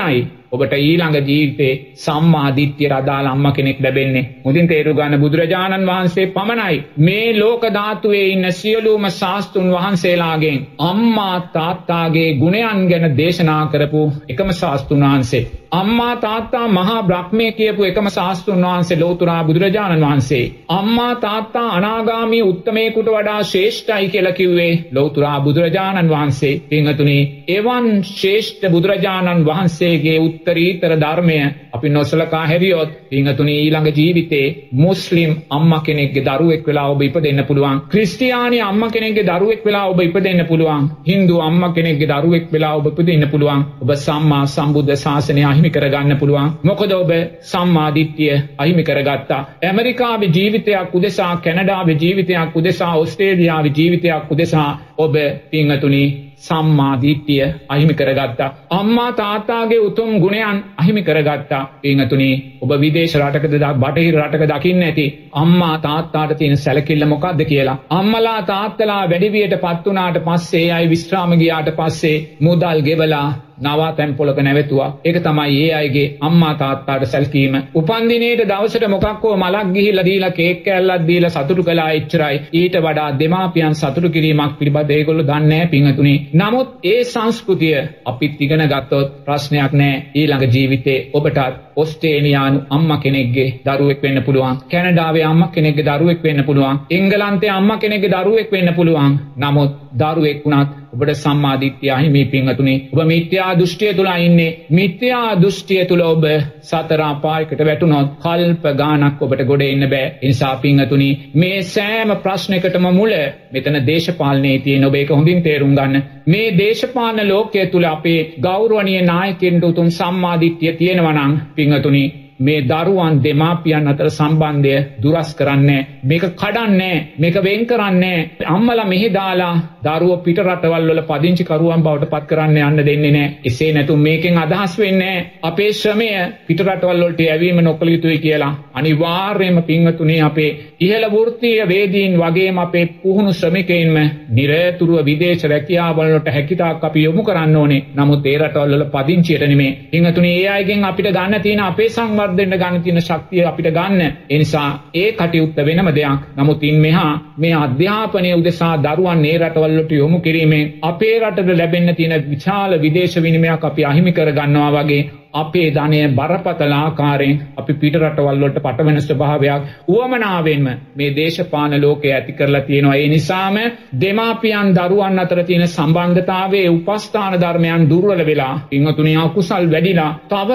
ඔබට ඊළඟ ජීවිතේ සම්මා දිට්ඨියට අදාළ අම්මා කෙනෙක් ලැබෙන්නේ. මුදින් තේරු ගන්න බුදුරජාණන් වහන්සේ පමණයි මේ ලෝක ධාතුවේ ඉන්න සියලුම ශාස්ත්‍රුන් වහන්සේලාගෙන් අම්මා තාත්තාගේ ගුණයන් ගැන දේශනා කරපු එකම ශාස්ත්‍රුන් වහන්සේ. අම්මා තාත්තා මහා බ්‍රහ්මයේ කියපු එකම ශාස්ත්‍රුන් වහන්සේ ලෞතර බුදුරජාණන් වහන්සේ. අම්මා තාත්තා අනාගාමී උත්තමයෙකුට වඩා ශ්‍රේෂ්ඨයි කියලා කිව්වේ ලෞතර බුදුරජාණන් වහන්සේ. පින්වතුනි, එවන් ශ්‍රේෂ්ඨ බුදුරජාණන් වහන්සේගේ උත්තරීතර ධර්මය අපි නොසලකා හැරියොත් පින්වතුනි ඊළඟ ජීවිතේ මුස්ලිම් අම්මා කෙනෙක්ගේ දරුවෙක් වෙලා ඔබ ඉපදෙන්න පුළුවන්. ක්‍රිස්තියානි අම්මා කෙනෙක්ගේ දරුවෙක් වෙලා ඔබ ඉපදෙන්න පුළුවන්. හින්දු අම්මා කෙනෙක්ගේ දරුවෙක් වෙලා ඔබ ඉපදෙන්න පුළුවන්. ඔබ සම්මා සම්බුද්ධ ශාසනය අහිමි කරගන්න පුළුවන්. මොකද ඔබ සම්මා දිට්ඨිය අහිමි කරගත්තා. ඇමරිකාවේ ජීවිතයක් උදෙසා, කැනඩාවේ ජීවිතයක් උදෙසා, ඕස්ට්‍රේලියාවේ ජීවිතයක් උදෙසා ඔබ පින්වතුනි සම්මා දිට්ඨිය අහිමි කරගත්තා. අම්මා තාත්තාගේ උතුම් ගුණයන් අහිමි කරගත්තා. පින්වතුනි, ඔබ විදේශ රටකද බටහිර රටක දකින්න ඇති අම්මා තාත්තාට තියෙන සැලකිල්ල මොකක්ද කියලා. අම්මලා තාත්තලා වැඩිවියටපත් වුණාට පස්සේ අය විශ්‍රාම ගියාට පස්සේ මුදල් ගෙවලා නවාතැන්පොලක නැවතුවා. ඒක තමයි ඒ අයගේ අම්මා තාත්තාට සැලකීම. උපන්දිනේට දවසට මොකක් හෝ මලක් ගිහිල්ලා දීලා කේක් කෑල්ලක් දීලා සතුටු කළා එච්චරයි. ඊට වඩා දෙමාපියන් සතුටු කිරීමක් පිළිබඳ ඒගොල්ලෝ දන්නේ නැහැ පින්වතුනි. නමුත් ඒ සංස්කෘතිය අපිත් ඉගෙන ගත්තොත් ප්‍රශ්නයක් නැහැ. ඊළඟ ජීවිතේ ඔබටත් ඕස්ට්‍රේලියානු අම්මා කෙනෙක්ගේ දරුවෙක් වෙන්න පුළුවන්. කැනඩාවේ අම්මා කෙනෙක්ගේ දරුවෙක් වෙන්න පුළුවන්. එංගලන්තයේ අම්මා කෙනෙක්ගේ දරුවෙක් වෙන්න පුළුවන්. නමුත් දරුවෙක් වුණත් ඔබට සම්මා දිට්ඨිය අහිමි පින්වතුනි. ඔබ මිත්‍යා දෘෂ්ටිය තුල ඉන්නේ. මිත්‍යා දෘෂ්ටිය තුල ඔබ සතර අපායකට වැටුනොත් කල්ප ගානක් ඔබට ගොඩ එන්න බෑ. ඒ නිසා පින්වතුනි, මේ සෑම ප්‍රශ්නයකටම මුල මෙතන දේශපාලනයේ තියෙන. ඔබ ඒක හොඳින් තේරුම් ගන්න. මේ දේශපාලන ලෝකයේ තුල අපේ ගෞරවනීය නායකයන්ට උතුම් සම්මා දිට්ඨිය තියෙනවා නම් පින්වතුනි, මේ දරුවන් දෙමාපියන් අතර සම්බන්ධය දුරස් කරන්නේ, මේක කඩන්නේ, මේක වෙන් කරන්නේ. අම්මලා මෙහි දාලා දරුවෝ පිට රටවල් වල පදිංචි කරුවන් බවට පත් කරන්න යන්න දෙන්නේ නැහැ. එසේ නැතු මේකෙන් අදහස් වෙන්නේ අපේ ශ්‍රමය පිට රටවල් වලට යැවීම නොකළ යුතුයි කියලා. අනිවාර්යයෙන්ම පින්වතුනි, අපේ ඉහළ වෘත්තීය වේදීන් වගේම අපේ පුහුණු ශ්‍රමිකයින්ම නිරතුරුව විදේශ රැකියාවල් වලට හැකියාවක් අපි යොමු කරන්න ඕනේ. නමුත් ඒ රටවල් වල පදිංචියට නෙමෙයි. පින්වතුනි, ඒ අයගෙන් අපිට ගන්න තියෙන අපේ දෙන්න ගන්න තියෙන ශක්තිය අපිට ගන්න. ඒ නිසා ඒ කටයුත්ත වෙනම දෙයක්. නමුත් ඉන් මෙහා මේ අධ්‍යාපනයේ උදෙසා දරුවන් ඒ රටවල් වලට යොමු කිරීමෙන් අපේ රටට ලැබෙන්න තියෙන විශාල විදේශ විනිමයක් අපි අහිමි කර ගන්නවා වගේ අපේ ධනය බරපතල ආකාරයෙන් අපි පිට රටවල් වලට පටවන ස්වභාවයක් උවමනාවෙන්ම මේ දේශපාලන ලෝකයේ ඇති කරලා තියෙනවා. ඒ නිසාම දෙමාපියන් දරුවන් අතර තියෙන සම්බන්ධතාවයේ උපස්ථාන ධර්මයන් දුර්වල වෙලා පින්වතුනි අකුසල් වැඩිලා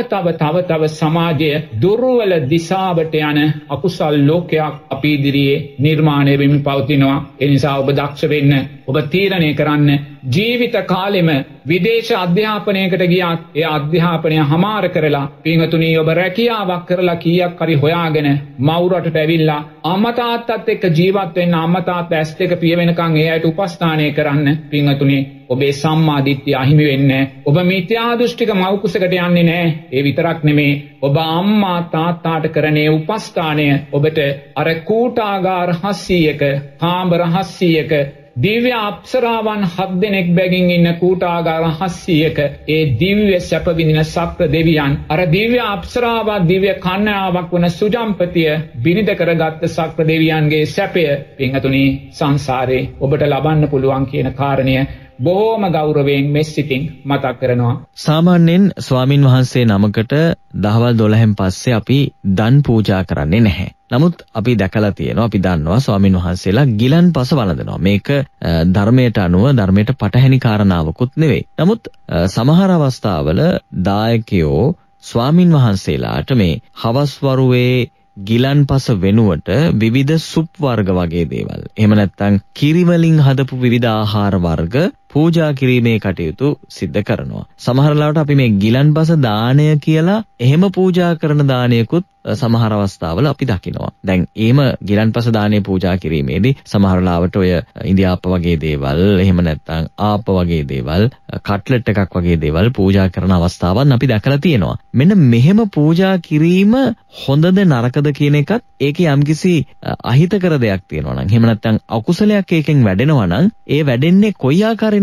තව සමාජය දුර්වල දිශාවට යන අකුසල් ලෝකයක් අපි ඉදිරියේ නිර්මාණය වෙමින් පවතිනවා. ඒ නිසා ඔබ දක්ෂ වෙන්න, ඔබ තීරණය කරන්න. ජීවිත කාලෙම විදේශ අධ්‍යාපනයකට ගියත් ඒ අධ්‍යාපනය හමාර කරලා පින්වතුනි, ඔබ රැකියාවක් කරලා කීයක් හරි හොයාගෙන මව් රටට ඇවිල්ලා අම්මා තාත්තත් එක්ක ජීවත් වෙන්න, අම්මා තාත්තා ඇස් දෙක පිය වෙනකන් ඒ අයට උපස්ථානය කරන්න. පින්වතුනි, ඔබේ සම්මා දිට්ඨිය අහිමි වෙන්නේ. ඔබ මිත්‍යා දෘෂ්ටික මව් කුසකට යන්නේ නැහැ. ඒ විතරක් නෙමේ, ඔබ අම්මා තාත්තාට කරන්නේ උපස්ථානය ඔබට අර කූටාගාර 700ක, කාමර 700ක, දිව්‍ය අප්සරාවන් 7 දෙනෙක් බැගින් ඉන්න කූටාගාර 700ක ඒ දිව්‍ය සැප විඳින සක්‍ර දෙවියන්, අර දිව්‍ය අප්සරාවක්, දිව්‍ය කන්‍යාවක් වන සුජම්පතිය බිනිද කරගත්ත සක්‍ර දෙවියන්ගේ සැපය පින්වතුනි සංසාරේ ඔබට ලබන්න පුළුවන් කියන කාරණය බොහෝම ගෞරවයෙන් මෙසිතින් මතක් කරනවා. සාමාන්‍යයෙන් ස්වාමින් වහන්සේ නමකට දහවල් 12න් පස්සේ අපි දන් පූජා කරන්නේ නැහැ. නමුත් අපි දැකලා තියෙනවා, අපි දන්නවා ස්වාමින් වහන්සේලා ගිලන්පස වළඳනවා. මේක ධර්මයට අනුව ධර්මයට පටහැනි කාරණාවකුත් නෙවෙයි. නමුත් සමහර අවස්ථාවල දායකයෝ ස්වාමින් වහන්සේලාට මේ හවස් වරුවේ ගිලන්පස වෙනුවට විවිධ සුප් වර්ග වගේ දේවල්, එහෙම නැත්නම් කිරි වලින් හදපු විවිධ ආහාර වර්ග පූජා කිරීමේ කටයුතු සිද්ධ කරනවා. සමහර ලාවට අපි මේ ගිලන්පස දාණය කියලා එහෙම පූජා කරන දානයකුත් සමහර අවස්ථාවල අපි දකිනවා. දැන් එහෙම ගිලන්පස දාණය පූජා කිරීමේදී සමහර ලාවට ඔය ඉන්දියාප්ප වගේ දේවල්, එහෙම නැත්නම් ආප්ප වගේ දේවල්, කට්ලට් එකක් වගේ දේවල් පූජා කරන අවස්ථාවන් අපි දැකලා තියෙනවා. මෙන්න මෙහෙම පූජා කිරීම හොඳද නරකද කියන එකත් ඒකේ යම්කිසි අහිතකර දෙයක් තියෙනවා නම්, එහෙම නැත්නම් අකුසලයක් ඒකෙන් වැඩෙනවා නම් ඒ වැඩෙන්නේ කොයි ආකාරයෙන්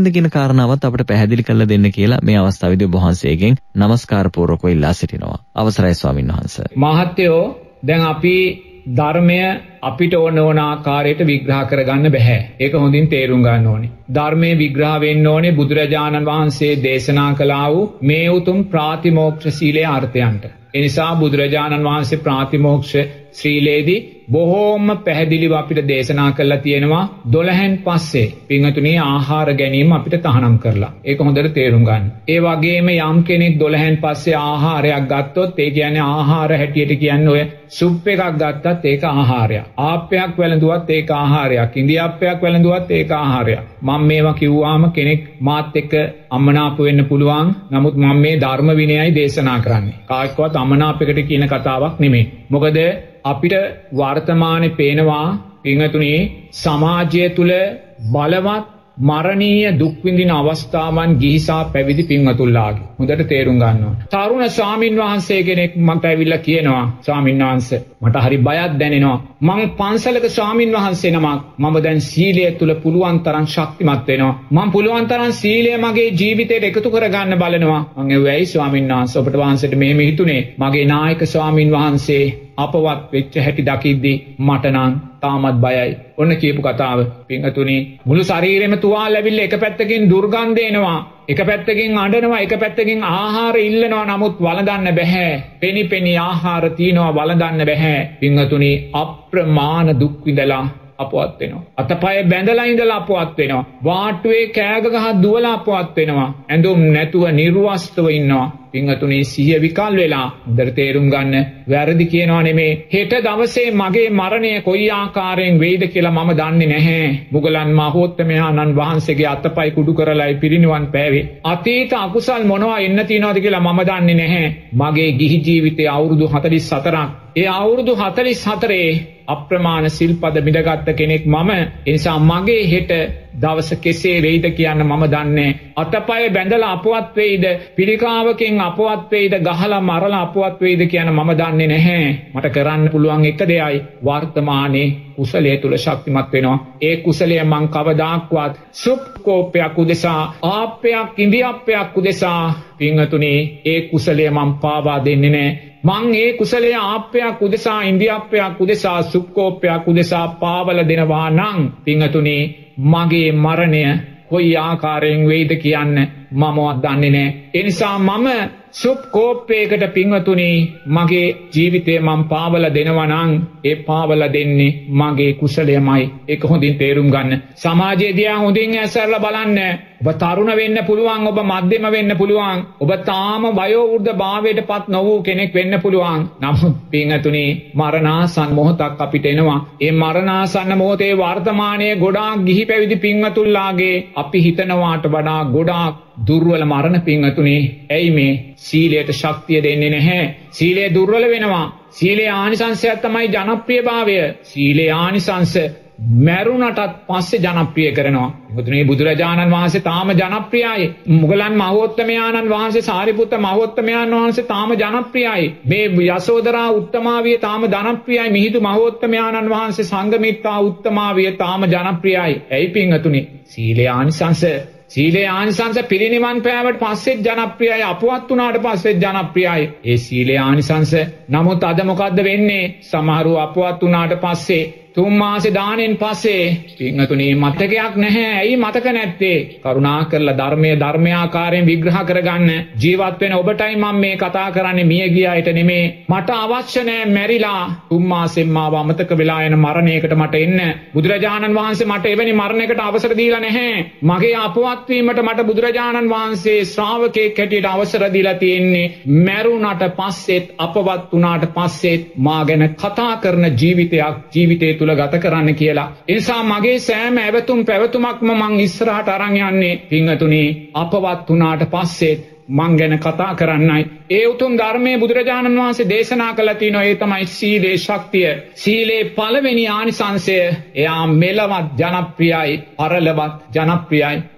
මොකකින්ද කියන කාරණාවත් අපිට පැහැදිලි කරලා දෙන්න කියලා මේ අවස්ථාවේදී ඔබ වහන්සේගෙන් নমස්කාර පූර්වකව ඉල්ලා සිටිනවා. අවසරයි ස්වාමීන් වහන්සේ. මහත්තයෝ දැන් අපි ධර්මය අපිට ඕන ආකාරයට විග්‍රහ කරගන්න බෑ. ඒක හොඳින් තේරුම් ගන්න ඕනේ. ධර්මයේ විග්‍රහ වෙන්න ඕනේ බුදුරජාණන් වහන්සේ දේශනා කළා වූ මේ උතුම් ප්‍රාතිමෝක්ෂ සීලේ අර්ථයන්ට. ඒ නිසා බුදුරජාණන් වහන්සේ ප්‍රාතිමෝක්ෂ ශ්‍රීලේදී බොහෝම පැහැදිලිව අපිට දේශනා කරලා තියෙනවා 12න් පස්සේ පින්වතුනි ආහාර ගැනීම අපිට තහනම් කරලා. ඒක හොඳට තේරුම් ගන්න. ඒ වගේම යම් කෙනෙක් 12න් පස්සේ ආහාරයක් ගත්තොත් ඒ කියන්නේ ආහාර හැටියට කියන්නේ ඔය සුප් එකක් ගත්තත් ඒක ආහාරයක්. ආප්පයක් වැළඳුවත් ඒක ආහාරයක්. ඉන්දියාප්පයක් වැළඳුවත් ඒක ආහාරයක්. මම මේවා කිව්වාම කෙනෙක් මාත් එක්ක අමනාප වෙන්න පුළුවන්. නමුත් මම මේ ධර්ම විනයයි දේශනා කරන්නේ. කායිකවත් අමනාපයකට කියන කතාවක් නෙමෙයි. මොකද අපිට වර්තමානයේ පේනවා පින්වතුනි සමාජය තුල බලවත් මරණීය දුක් විඳින අවස්ථාවන් ගිහිසා පැවිදි පින්වතුන්ලාගේ හොඳට තේරුම් ගන්න ඕන. තරුණ ස්වාමින් වහන්සේ කෙනෙක් මට ඇවිල්ලා කියනවා ස්වාමින් වහන්සේ මට හරි බයක් දැනෙනවා. මම පන්සලක ස්වාමින් වහන්සේ නමක් මම දැන් සීලය තුල පුළුවන් තරම් ශක්තිමත් වෙනවා. මම පුළුවන් තරම් සීලය මගේ ජීවිතයට එකතු කරගන්න බලනවා. මම ඇහුවයි ස්වාමින් වහන්සේ ඔබට වහන්සේට මෙහෙම හිතුනේ මගේ නායක ස්වාමින් වහන්සේ අපවත් වෙච්ච හැටි දකිද්දී මට නම් තාමත් බයයි. ඔන්න කියපු කතාව. පින්වතුනි මුළු ශරීරෙම තුවාල ඇවිල්ලා එක පැත්තකින් දුර්ගන්ධ එනවා. එක පැත්තකින් අඬනවා. එක පැත්තකින් ආහාර ඉල්ලනවා. නමුත් වළඳන්න බෑ. පෙනි පෙනි ආහාර තියනවා වළඳන්න බෑ. පින්වතුනි අප්‍රමාණ දුක් විඳලා අපවත් වෙනවා. අතපය බැඳලා ඉඳලා අපවත් වෙනවා. වාට්ටුවේ කෑග ගහ දුවලා අපවත් වෙනවා. ඇඳුම් නැතුව නිර්වස්ත්‍රව ඉන්නවා. පින්වතුනි සිහිය විකල් වෙලා හොඳට තේරුම් ගන්න වැරදි කියනවා නෙමේ. හෙට දවසේ මගේ මරණය කොයි ආකාරයෙන් වෙයිද කියලා මම දන්නේ නැහැ. මුගලන් මහෝත්තමයාණන් වහන්සේගේ අතපය කුඩු කරලායි පිරිනිවන් පෑවේ. අතීත අකුසල් මොනවා එන්න තියනවද කියලා මම දන්නේ නැහැ. මගේ ගිහි ජීවිතයේ අවුරුදු 44ක්. ඒ අවුරුදු 44 අප්‍රමාණ සිල්පද මිදගත්ත කෙනෙක් මම. ඒ නිසා මගේ හෙට දවස කෙසේ වෙයිද කියන්න මම දන්නේ. අතපය බැඳලා අපවත් වෙයිද පිළිකාවකින් අපවත් වෙයිද ගහලා මරලා අපවත් වෙයිද කියන මම දන්නේ නැහැ. මට කරන්න පුළුවන් එක දෙයයි වර්තමානයේ කුසලයේ තුල ශක්තිමත් වෙනවා. ඒ කුසලය මං කවදාක්වත් සුප් කෝපයක් උදෙසා ආප්පයක් ඉන්දියාප්පයක් උදෙසා පින්වතුනි ඒ කුසලය මං පාවා දෙන්නේ නැහැ. මං ඒ කුසලයේ ආප්පයක් උදෙසා ඉන්දියාප්පයක් උදෙසා සුප් කෝපයක් උදෙසා පාවල දෙනවා නම් පින්වතුනි මගේ මරණය කොයි ආකාරයෙන් වෙයිද කියන්න මමවත් දන්නේ නැහැ. ඒ නිසා මම සුප් කෝප්පයකට පින්වතුනි මගේ ජීවිතේ මම පාවල දෙනවා නම් ඒ පාවල දෙන්නේ මගේ කුසලයමයි. ඒක හොඳින් තේරුම් ගන්න. සමාජයේ දිහා හොඳින් ඇසරලා බලන්න. ඔබ තරුණ වෙන්න පුළුවන්, ඔබ මධ්‍යම වෙන්න පුළුවන්, ඔබ තාම වයෝ වෘද්ධ භාවයටපත් නොවූ කෙනෙක් වෙන්න පුළුවන්. නමුත් පින්වතුනි මරණාසන්න මොහොතක් අපිට එනවා. ඒ මරණාසන්න මොහොතේ වර්තමානයේ ගොඩාක් ගිහි පැවිදි පින්වතුන්ලාගේ අපි හිතනවාට වඩා ගොඩාක් දුර්වල මරණ පින්වතුනි. ඇයි මේ සීලයට ශක්තිය දෙන්නේ නැහැ. සීලය දුර්වල වෙනවා. සීලේ ආනිසංසයක් තමයි ජනප්‍රියභාවය. සීලේ ආනිසංස මරුණටත් පස්සේ ජනප්‍රිය කරනවා. මුතුනේ බුදුරජාණන් වහන්සේ තාම ජනප්‍රියයි. මුගලන් මහෝත්තමයාණන් වහන්සේ සාරිපුත්ත මහෝත්තමයාණන් වහන්සේ තාම ජනප්‍රියයි. මේ යසෝදරා උත්තමාවිය තාම ජනප්‍රියයි. මිහිඳු මහෝත්තමයාණන් වහන්සේ සංඝමිත්තා උත්තමාවිය තාම ජනප්‍රියයි. ඇයි පින්වතුනි? සීලේ ආනිසංස සීලේ ආනිසංස පිරිනිවන් පෑවට පස්සෙත් ජනප්‍රියයි. අපවත් වුණාට පස්සෙත් ජනප්‍රියයි. ඒ සීලේ ආනිසංස. නමුත් අද මොකද්ද වෙන්නේ? සමහරව අපවත් වුණාට පස්සේ 3 මාසේ දාණයෙන් පස්සේ පින්වතුනි මතකයක් නැහැ. ඇයි මතක නැත්තේ? කරුණාකරලා ධර්මයාකාරයෙන් විග්‍රහ කරගන්න. ජීවත් වෙන ඔබටයි මම මේ කතා කරන්නේ, මිය ගිය අයට නෙමේ. මට අවශ්‍ය නැහැ මැරිලා 3 මාසෙන් මාව අමතක වෙලා යන මරණයකට මට එන්න. බුදුරජාණන් වහන්සේ මට එවැනි මරණයකට අවසර දීලා නැහැ. මගේ අපවත් වීමට මට බුදුරජාණන් වහන්සේ ශ්‍රාවකෙක් හැටියට අවසර දීලා තියෙන්නේ මැරුණාට පස්සෙත් අපවත් වුණාට පස්සෙත් මා ගැන කතා කරන ජීවිතේ තුල ගත කරන්න කියලා. ඒ නිසා මගේ සෑම ඇවතුම් පැවතුමක්ම මං ඉස්සරහට අරන් යන්නේ පින්වතුනි අපවත් වුණාට පස්සේ මං ගැන කතා කරන්නයි. ඒ උතුම් ධර්මයේ බුදුරජාණන් වහන්සේ දේශනා කළා තියෙනවා. ඒ තමයි සීලේ ශක්තිය. සීලේ පළවෙනි ආනිසංශය එයා මෙලවත් ජනප්‍රියයි, පරලවත් ජනප්‍රියයි.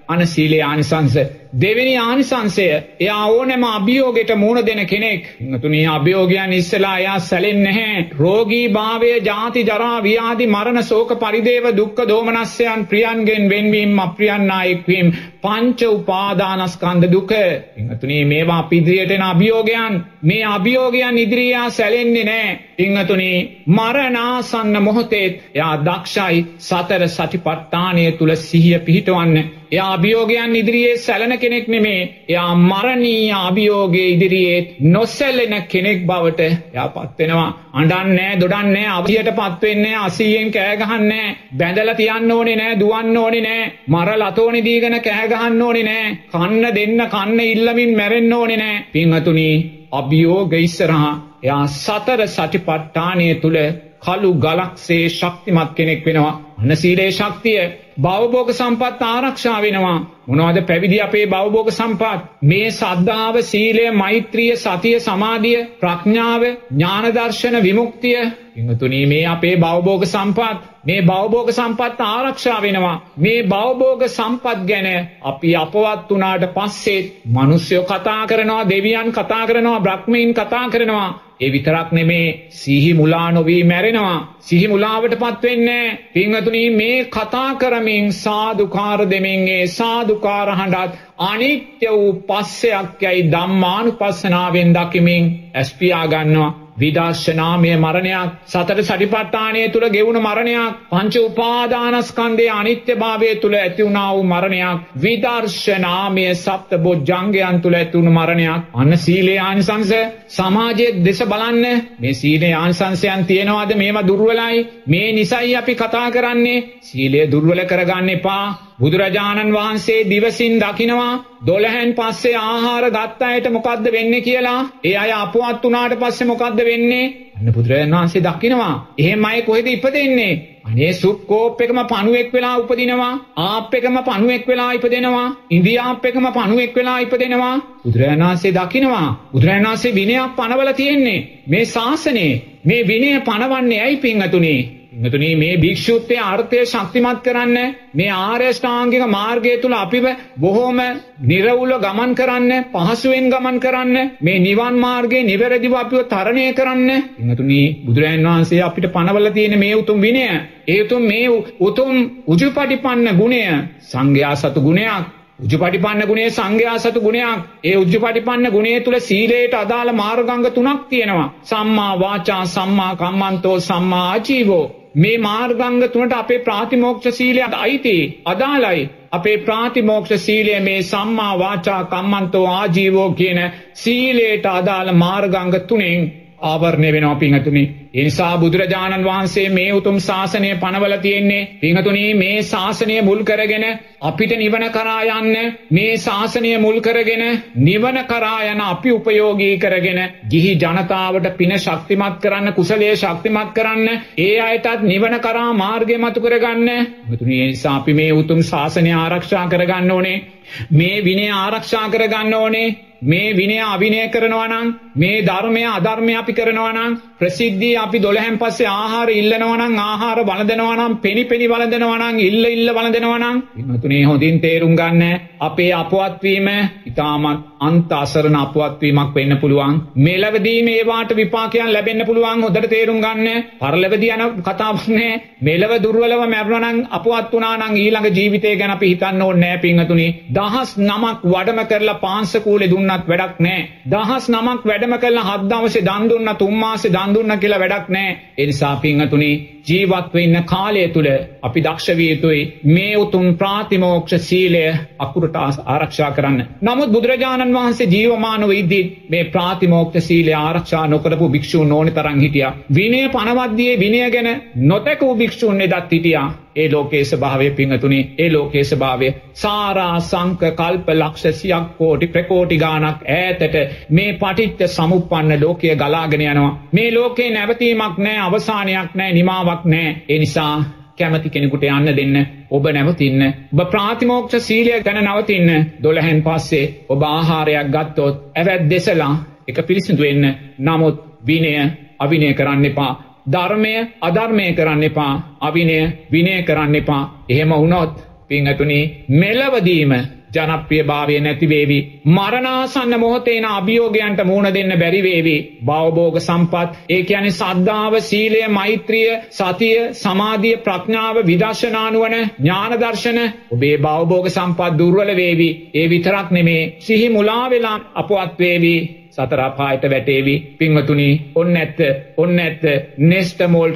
අන සීලේ ආනිසංස. දෙවෙනි ආනිසංසය එයා ඕනෑම අභියෝගයට මුහුණ දෙන කෙනෙක්. තුනී අභියෝගයන් ඉස්සලා එයා සැලෙන්නේ නැහැ. රෝගී භාවය, ජාති, ජරා, ව්‍යාධි, මරණ, ශෝක, පරිදේව, දුක්ඛ, දෝමනස්යන්, ප්‍රියන්ගෙන් වෙන්වීම, අප්‍රියන් නායක වීම, පංච උපාදානස්කන්ධ දුක. තුනී මේවා අපි ඉදිරියට එන අභියෝගයන්. මේ අභියෝගයන් ඉදිරියේ සැලෙන්නේ නැහැ. පින්වතුනි මරණාසන්න මොහොතේ එයා දක්ෂයි සතර සතිපට්ඨානය තුල සිහිය පිහිටවන්න. එයා අභියෝගයන් ඉදිරියේ සැලෙන කෙනෙක් නෙමේ. එයා මරණීය අභියෝගයේ ඉදිරියේ නොසැලෙන කෙනෙක් බවට එයාපත් වෙනවා. අඬන්නේ නැහැ, දොඩන්නේ නැහැ, අවදියටපත් වෙන්නේ නැහැ, අසීයෙන් කෑ ගහන්නේ නැහැ, බැඳලා තියන්න ඕනේ නැහැ, දුවන්න ඕනේ නැහැ, මර ලතෝනි දීගෙන කෑ ගහන්න ඕනේ නැහැ, කන්න දෙන්න කන්න ඉල්ලමින් මැරෙන්න ඕනේ නැහැ. පින්වතුනි අභියෝග ඉස්සරහා එයා සතර සතිපට්ඨානය තුල කළු ගලක්සේ ශක්තිමත් කෙනෙක් වෙනවා. අන්න සීලේ ශක්තිය භවභෝග සම්පත් ආරක්ෂා වෙනවා. මොනවද පැවිදි අපේ භවභෝග සම්පත්? මේ සද්ධාව, සීලය, මෛත්‍රිය, සතිය, සමාධිය, ප්‍රඥාව, ඥාන දර්ශන, විමුක්තිය. පින්වතුනි මේ අපේ භවභෝග සම්පත්. මේ භවභෝග සම්පත් ආරක්ෂා වෙනවා. මේ භවභෝග සම්පත් ගැන අපි අපවත් වුණාට පස්සේ මිනිස්සුયો කතා කරනවා, දෙවියන් කතා කරනවා, බ්‍රහ්මීන් කතා කරනවා. ඒ විතරක් නෙමේ සිහි මුලා නොවී මැරෙනවා. සිහි මුලාවටපත් වෙන්නේ නැහැ. පින්වතුනි මේ කතා කරමින් සාදුකාර දෙමින් ඒ සාදුකාර හඬත් අනිත්‍ය වූ පස්සයක් යයි ධම්මානුපස්සනාවෙන් දකිමින් ඇස්පියා ගන්නවා. විදර්ශනාමය මරණයක්, සතර සටිපට්ඨානය තුල ගෙවුණු මරණයක්, පංච උපාදානස්කන්ධයේ අනිත්‍යභාවය තුල ඇති වුණා වූ මරණයක්, විදර්ශනාමය සප්ත බොජ්ජංගයන් තුල ඇති වුණු මරණයක්. අන්න සීලේ ආනිසංස. සමාජයේ දේශ බලන්න මේ සීලේ ආනිසංසයන් තියෙනවාද? මේවා දුර්වලයි. මේ නිසයි අපි කතා කරන්නේ. සීලය දුර්වල කරගන්න එපා. බුදුරජාණන් වහන්සේ දිවසින් දකිනවා 12න් පස්සේ ආහාර ගත්ත අයට මොකද්ද වෙන්නේ කියලා. ඒ අය අපවත් වුණාට පස්සේ මොකද්ද වෙන්නේ? අන්න බුදුරජාණන් වහන්සේ දකිනවා. එහෙම අය කොහෙද ඉපදෙන්නේ? අනේ සුක්කෝප් එකම පණුවෙක් වෙලා උපදිනවා. ආප් එකම පණුවෙක් වෙලා ඉපදෙනවා. ඉන්දියාප් එකම පණුවෙක් වෙලා ඉපදෙනවා. බුදුරජාණන් වහන්සේ දකිනවා. බුදුරජාණන් වහන්සේ විනයක් පනවලා තියෙන්නේ. මේ ශාසනයේ මේ විනය පනවන්නේ ඇයි පින්වතුනි? පින්වතුනි මේ භික්ෂුත්වයේ අර්ථය ශක්තිමත් කරන්න, මේ ආර්ය ශ්‍රාංගික මාර්ගය තුල අපිව බොහොම නිර්වුල ගමන් කරන්න, පහසුවෙන් ගමන් කරන්න, මේ නිවන් මාර්ගයේ නිවැරදිව අපිව තරණය කරන්න. පින්වතුනි බුදුරජාණන් වහන්සේ අපිට පනවලා තියෙන මේ උතුම් විනය, ඒ උතුම් උජුපටිපන්න ගුණය සංඝයා සතු ගුණයක්. උජුපටිපන්න ගුණයේ සංඝයා සතු ගුණයක්. ඒ උජුපටිපන්න ගුණය තුල සීලයට අදාළ මාර්ගාංග 3ක් තියෙනවා. සම්මා වාචා, සම්මා කම්මන්තෝ, සම්මා ආජීවෝ. මේ මාර්ගාංග 3ට අපේ ප්‍රාතිමෝක්ෂ සීලයට අයිති, අදාළයි. අපේ ප්‍රාතිමෝක්ෂ සීලය මේ සම්මා වාචා, කම්මන්තෝ, ආජීවෝ කියන සීලයට අදාළ මාර්ගාංග 3න් ආවරණය වෙනවා පින්වතුනි. ඒ නිසා බුදුරජාණන් වහන්සේ මේ උතුම් ශාසනය පනවලා තියෙන්නේ. පින්වතුනි මේ ශාසනය මුල් කරගෙන අපිට නිවන කරා යන්න, මේ ශාසනය මුල් කරගෙන නිවන කරා යන අපි උපයෝගී කරගෙන ගිහි ජනතාවට පින ශක්තිමත් කරන්න, කුසලයේ ශක්තිමත් කරන්න, ඒ අයටත් නිවන කරා මාර්ගය මතු කරගන්න. පින්වතුනි ඒ නිසා අපි මේ උතුම් ශාසනය ආරක්ෂා කරගන්න ඕනේ. මේ විනය ආරක්ෂා කරගන්න ඕනේ. මේ විනය අවිනය කරනවා නම්, මේ ධර්මය අධර්මය අපි කරනවා නම්, ප්‍රසිද්ධිය අපි 12න් පස්සේ ආහාර ඉල්ලනවා නම්, ආහාර වළඳනවා නම්, පෙනි වළඳනවා නම්, ඉල්ල වළඳනවා නම්, පින්වතුනි හොඳින් තේරුම් ගන්න අපේ අපවත් වීම ඊටමත් අන්ත අසරණ අපවත් වීමක් වෙන්න පුළුවන්. මෙලවදී මේවාට විපාකයන් ලැබෙන්න පුළුවන්. හොඳට තේරුම් ගන්න. පරලොවදී යන කතාවක් නෑ. මෙලව දුර්වලව මැරුණා නම්, අපවත් වුණා නම් ඊළඟ ජීවිතය ගැන අපි හිතන්න ඕනේ නෑ පින්වතුනි. 19ක් වඩම කරලා පාංශකූලේ දුන්නත් වැඩක් නෑ. 19ක් වැඩම කරලා 7 දවසේ දන් දුන්නා, 3 මාසේ දන් දුන්නා කියලා වැඩක් නෑ. ඒ නිසා පින්වතුනි ජීවත් වෙන්න කාලය තුල අපි දක්ෂ විය යුතුයි මේ උතුම් ප්‍රාතිමෝක්ෂ සීලය අකුරට ආරක්ෂා කරන්න. නමුත් බුදුරජාණන් වහන්සේ ජීවමානව ඉදී මේ ප්‍රාතිමෝක්ෂ සීලය ආරක්ෂා නොකරපු භික්ෂූන් ඕනේ තරම් හිටියා. විනය පනවද්දී විනය ගැන නොතකූ භික්ෂූන් එදත් හිටියා. ඒ ලෝකයේ ස්වභාවය පින්වතුනි, ඒ ලෝකයේ ස්වභාවය සාරා සංක කල්ප ලක්ෂ සියක් කෝටි ප්‍රකෝටි ගානක් ඈතට මේ පටිච්ච සමුප්පන්න ලෝකය ගලාගෙන යනවා. මේ ලෝකේ නැවතීමක් නැහැ, අවසානයක් නැහැ, නිමාවක් නැහැ. ඒ නිසා කැමති කෙනෙකුට යන්න දෙන්න. ඔබ නැවතින්න. ඔබ ප්‍රාතිමෝක්ෂ සීලය ගැන නවතින්න. 12න් පස්සේ ඔබ ආහාරයක් ගත්තොත් ඇවැද්දෙසලා එක පිළිසිදු වෙන්න. නමුත් විනය අවිනය කරන්න එපා. ධර්මය අධර්මය කරන්න එපා. අවිනය විනය කරන්න එපා. එහෙම වුණොත් පින්වතුනි මෙලවදීම ජනප්‍රියභාවය නැති වේවි. මරණාසන්න මොහොතේන අභියෝගයන්ට මුහුණ දෙන්න බැරි වේවි. භවභෝග සම්පත්, ඒ කියන්නේ සද්ධාව, සීලය, මෛත්‍රිය, සතිය, සමාධිය, ප්‍රඥාව, විදර්ශනා නුවණ, ඥාන දර්ශන, ඔබේ භවභෝග සම්පත් දුර්වල වේවි. ඒ විතරක් නෙමේ, සිහි මුලා වෙලා අපවත් වේවි. සතර අපායට වැටේවි. පින්වතුනි, ඔන්න ඇත්ත නෙස්ටමෝල්ඩ්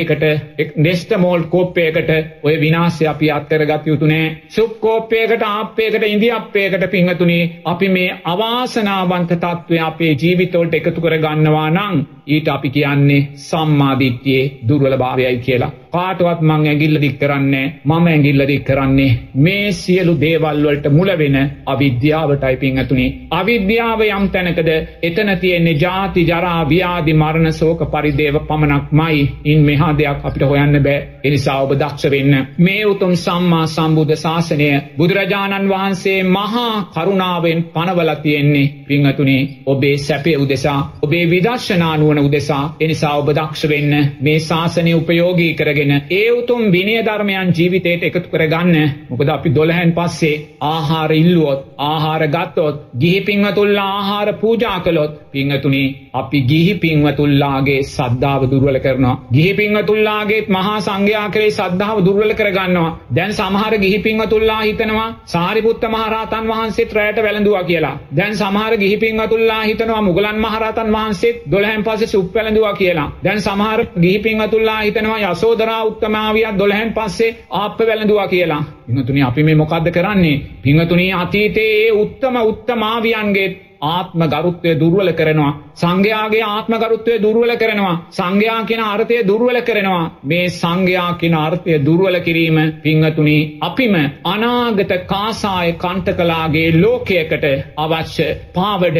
කෝප්පයකට ඔය විනාශය අපි අත්කරගත යුතු නෑ. සුප් කෝප්පයකට, ආප්පයකට, ඉන්දියාප්පයකට පින්වතුනි අපි මේ අවාසනාවන්ත තත්ත්වය අපේ ජීවිතවලට එකතු කර ගන්නවා නම් ඊට අපි කියන්නේ සම්මාදිට්ඨියේ දුර්වලභාවයයි කියලා. කාටවත් මං ඇඟිල්ල දික් කරන්නේ මම ඇඟිල්ල දික් කරන්නේ මේ සියලු දේවල් වලට මුල වෙන අවිද්‍යාවටයි පින්වතුනි. අවිද්‍යාව යම් තැනකද එතන තියෙන්නේ ජාති ජරා ව්‍යාධි මරණ ශෝක පරිදේව පමණක්මයි. ඉන් මෙහා දෙයක් අපිට හොයන්න බෑ. ඒ නිසා ඔබ දක්ෂ වෙන්න. මේ උතුම් සම්මා සම්බුද්ධ ශාසනය බුදුරජාණන් වහන්සේ මහා කරුණාවෙන් පනවලා තියෙන්නේ පින්වතුනි ඔබේ සැපය උදෙසා, ඔබේ විදර්ශනා නුවණ උදෙසා. ඒ නිසා ඔබ දක්ෂ වෙන්න මේ ශාසනය උපයෝගී කරගෙන ඒ උතුම් විනය ධර්මයන් ජීවිතයට එකතු කරගන්න. මොකද අපි 12න් පස්සේ ආහාර ඉල්ලුවොත්, ආහාර ගත්තොත්, ගිහි පින්වතුන්ලා ආහාර පූජා කළොත් පින්වතුනි අපි ගිහි පින්වතුන්ලාගේ ශ්‍රද්ධාව දුර්වල කරනවා. ගිහි පින්වතුන්ලාගේ මහා සංඝයා කෙරෙහි ශ්‍රද්ධාව දුර්වල කරගන්නවා. දැන් සමහර ගිහි පින්වතුන්ලා හිතනවා සාරිපුත්ත මහ රහතන් වහන්සේත් රැයට වැළඳුවා කියලා. දැන් සමහර ගිහි පින්වතුන්ලා හිතනවා මුගලන් මහ රහතන් වහන්සේත් 12න් පස්සේ සුප් වැළඳුවා කියලා. දැන් සමහර ගිහි පින්වතුන්ලා හිතනවා යසෝදරා උත්තමාවියත් 12න් පස්සේ ආප්ප වැළඳුවා කියලා. පින්වතුනි අපි මේ මොකද්ද කරන්නේ? පින්වතුනි අතීතයේ ඒ උත්තමාවියන්ගේ ආත්ම ගරුත්වය දුර්වල කරනවා. සංඝයාගේ ආත්ම ගරුත්වය දුර්වල කරනවා. සංඝයා කියන අර්ථය දුර්වල කරනවා. මේ සංඝයා කියන අර්ථය දුර්වල කිරීම පින්වතුනි අපිම අනාගත කාසාය කණ්ඨකලාගේ ලෝකයකට අවශ්‍ය පාවඩ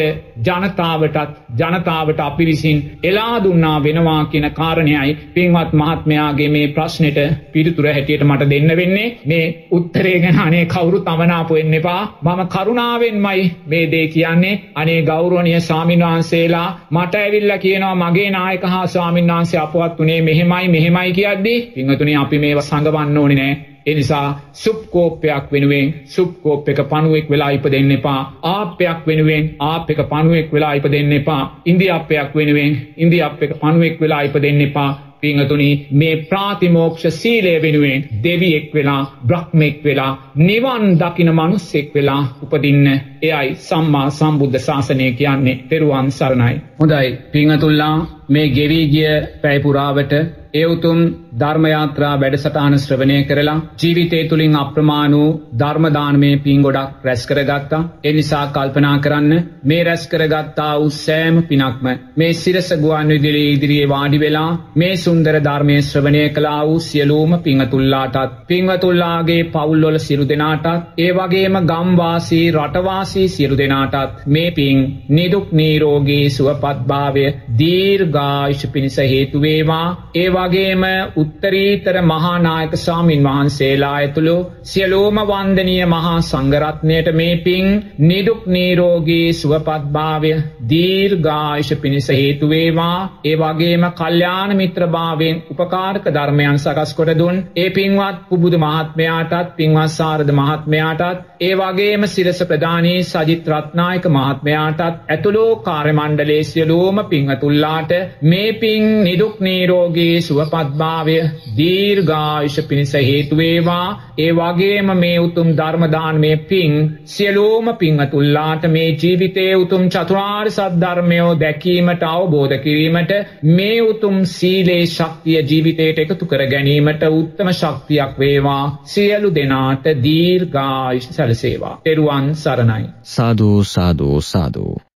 ජනතාවට අපි විසින් එලා දුන්නා වෙනවා කියන කාරණයයි පින්වත් මහත්මයාගේ මේ ප්‍රශ්නෙට පිළිතුර හැටියට මට දෙන්න වෙන්නේ. මේ උත්තරේ ගැන අනේ කවුරුත් අමනාප වෙන්න එපා. මම කරුණාවෙන්මයි මේ දේ කියන්නේ. අනේ ගෞරවනීය ස්වාමීන් වහන්සේලා මට ඇවිල්ලා කියනවා මගේ නායක හා ස්වාමීන් වහන්සේ අපවත් උනේ මෙහෙමයි කියද්දි පින්වතුනි අපි මේව සංගවන්න ඕනේ නෑ. ඒ නිසා සුප් කෝප්පයක් වෙනුවෙන් සුප් කෝප්පයක පණුවෙක් වෙලා ඉපදෙන්න එපා. ආප්පයක් වෙනුවෙන් ආප්පයක පණුවෙක් වෙලා ඉපදෙන්න එපා. ඉන්දියාප්පයක් වෙනුවෙන් ඉන්දියාප්පයක පණුවෙක් වෙලා ඉපදෙන්න එපා. පින්වතුනි මේ ප්‍රාතිමෝක්ෂ සීලය වෙනුවෙන් දෙවියෙක් වෙලා බ්‍රහ්මෙක් වෙලා නිවන් දකින මිනිසෙක් වෙලා උපදින්න. එයයි සම්මා සම්බුද්ධ ශාසනය කියන්නේ. ත්වන් සරණයි. හොඳයි පින්වතුන්ලා මේ ගෙවි ගිය පැය පුරාවට ඒ උතුම් ධර්ම යාත්‍රා වැඩසටහන ශ්‍රවණය කරලා ජීවිතය තුලින් අප්‍රමාණ වූ ධර්ම දානමය පින් ගොඩක් රැස් කරගත්තා. ඒ නිසා කල්පනා කරන්න මේ රැස් කරගත්තා වූ සෑම පිනක්ම මේ සිරස ගුවන්විදුලි ඉදිරියේ වාඩි වෙලා මේ සුන්දර ධර්මයේ ශ්‍රවණය කළා වූ සියලුම පින්වතුන්ලාටත් පින්වතුන්ලාගේ පවුල්වල සියලු දෙනාටත් ඒ වගේම ගම්වාසී රටවාසී සියලු දෙනාටත් මේ පින් නිදුක් නිරෝගී සුවපත්භාවය දීර්ඝායුෂ පිණිස හේතු වේවා. ඒ වගේම උත්තරීතර මහා නායක ස්වාමින් වහන්සේලා ඇතුළු සියලුම වන්දනීය මහා සංඝරත්නයට මේ පින් නිදුක් නිරෝගී සුවපත්භාවය දීර්ඝායුෂ පිණිස හේතු වේවා. ඒ වගේම කල්යාණ මිත්‍රභාවයෙන් උපකාරක ධර්මයන් සකස් කොට දුන් ඒ පින්වත් පුබුදු මහත්මයාටත් පින්වත් සාරද මහත්මයාටත් ඒ වගේම සිරස ප්‍රදානී සජිත් රත්නායක මහත්මයාටත් ඇතුළු කාර්ය මණ්ඩලයේ සියලුම පින්වතුන්ලාට මේ පින් නිදුක් නිරෝගී සුවපත්භාවය දීර්ඝායුෂ පිණිස හේතු වේවා. ඒ වගේම මේ උතුම් ධර්ම දානමය පින් සියලුම පින්වතුන්ලාට මේ ජීවිතයේ උතුම් චතුරාර්ය සත්‍ය ධර්මය දැකීමට අවබෝධ කිරීමට මේ උතුම් සීලේ ශක්තිය ජීවිතයට එකතු කර ගැනීමට උත්තම ශක්තියක් වේවා. සියලු දෙනාට දීර්ඝායුෂ සැලසේවා. ත්වන් සරණයි. සාදු සාදු සාදු.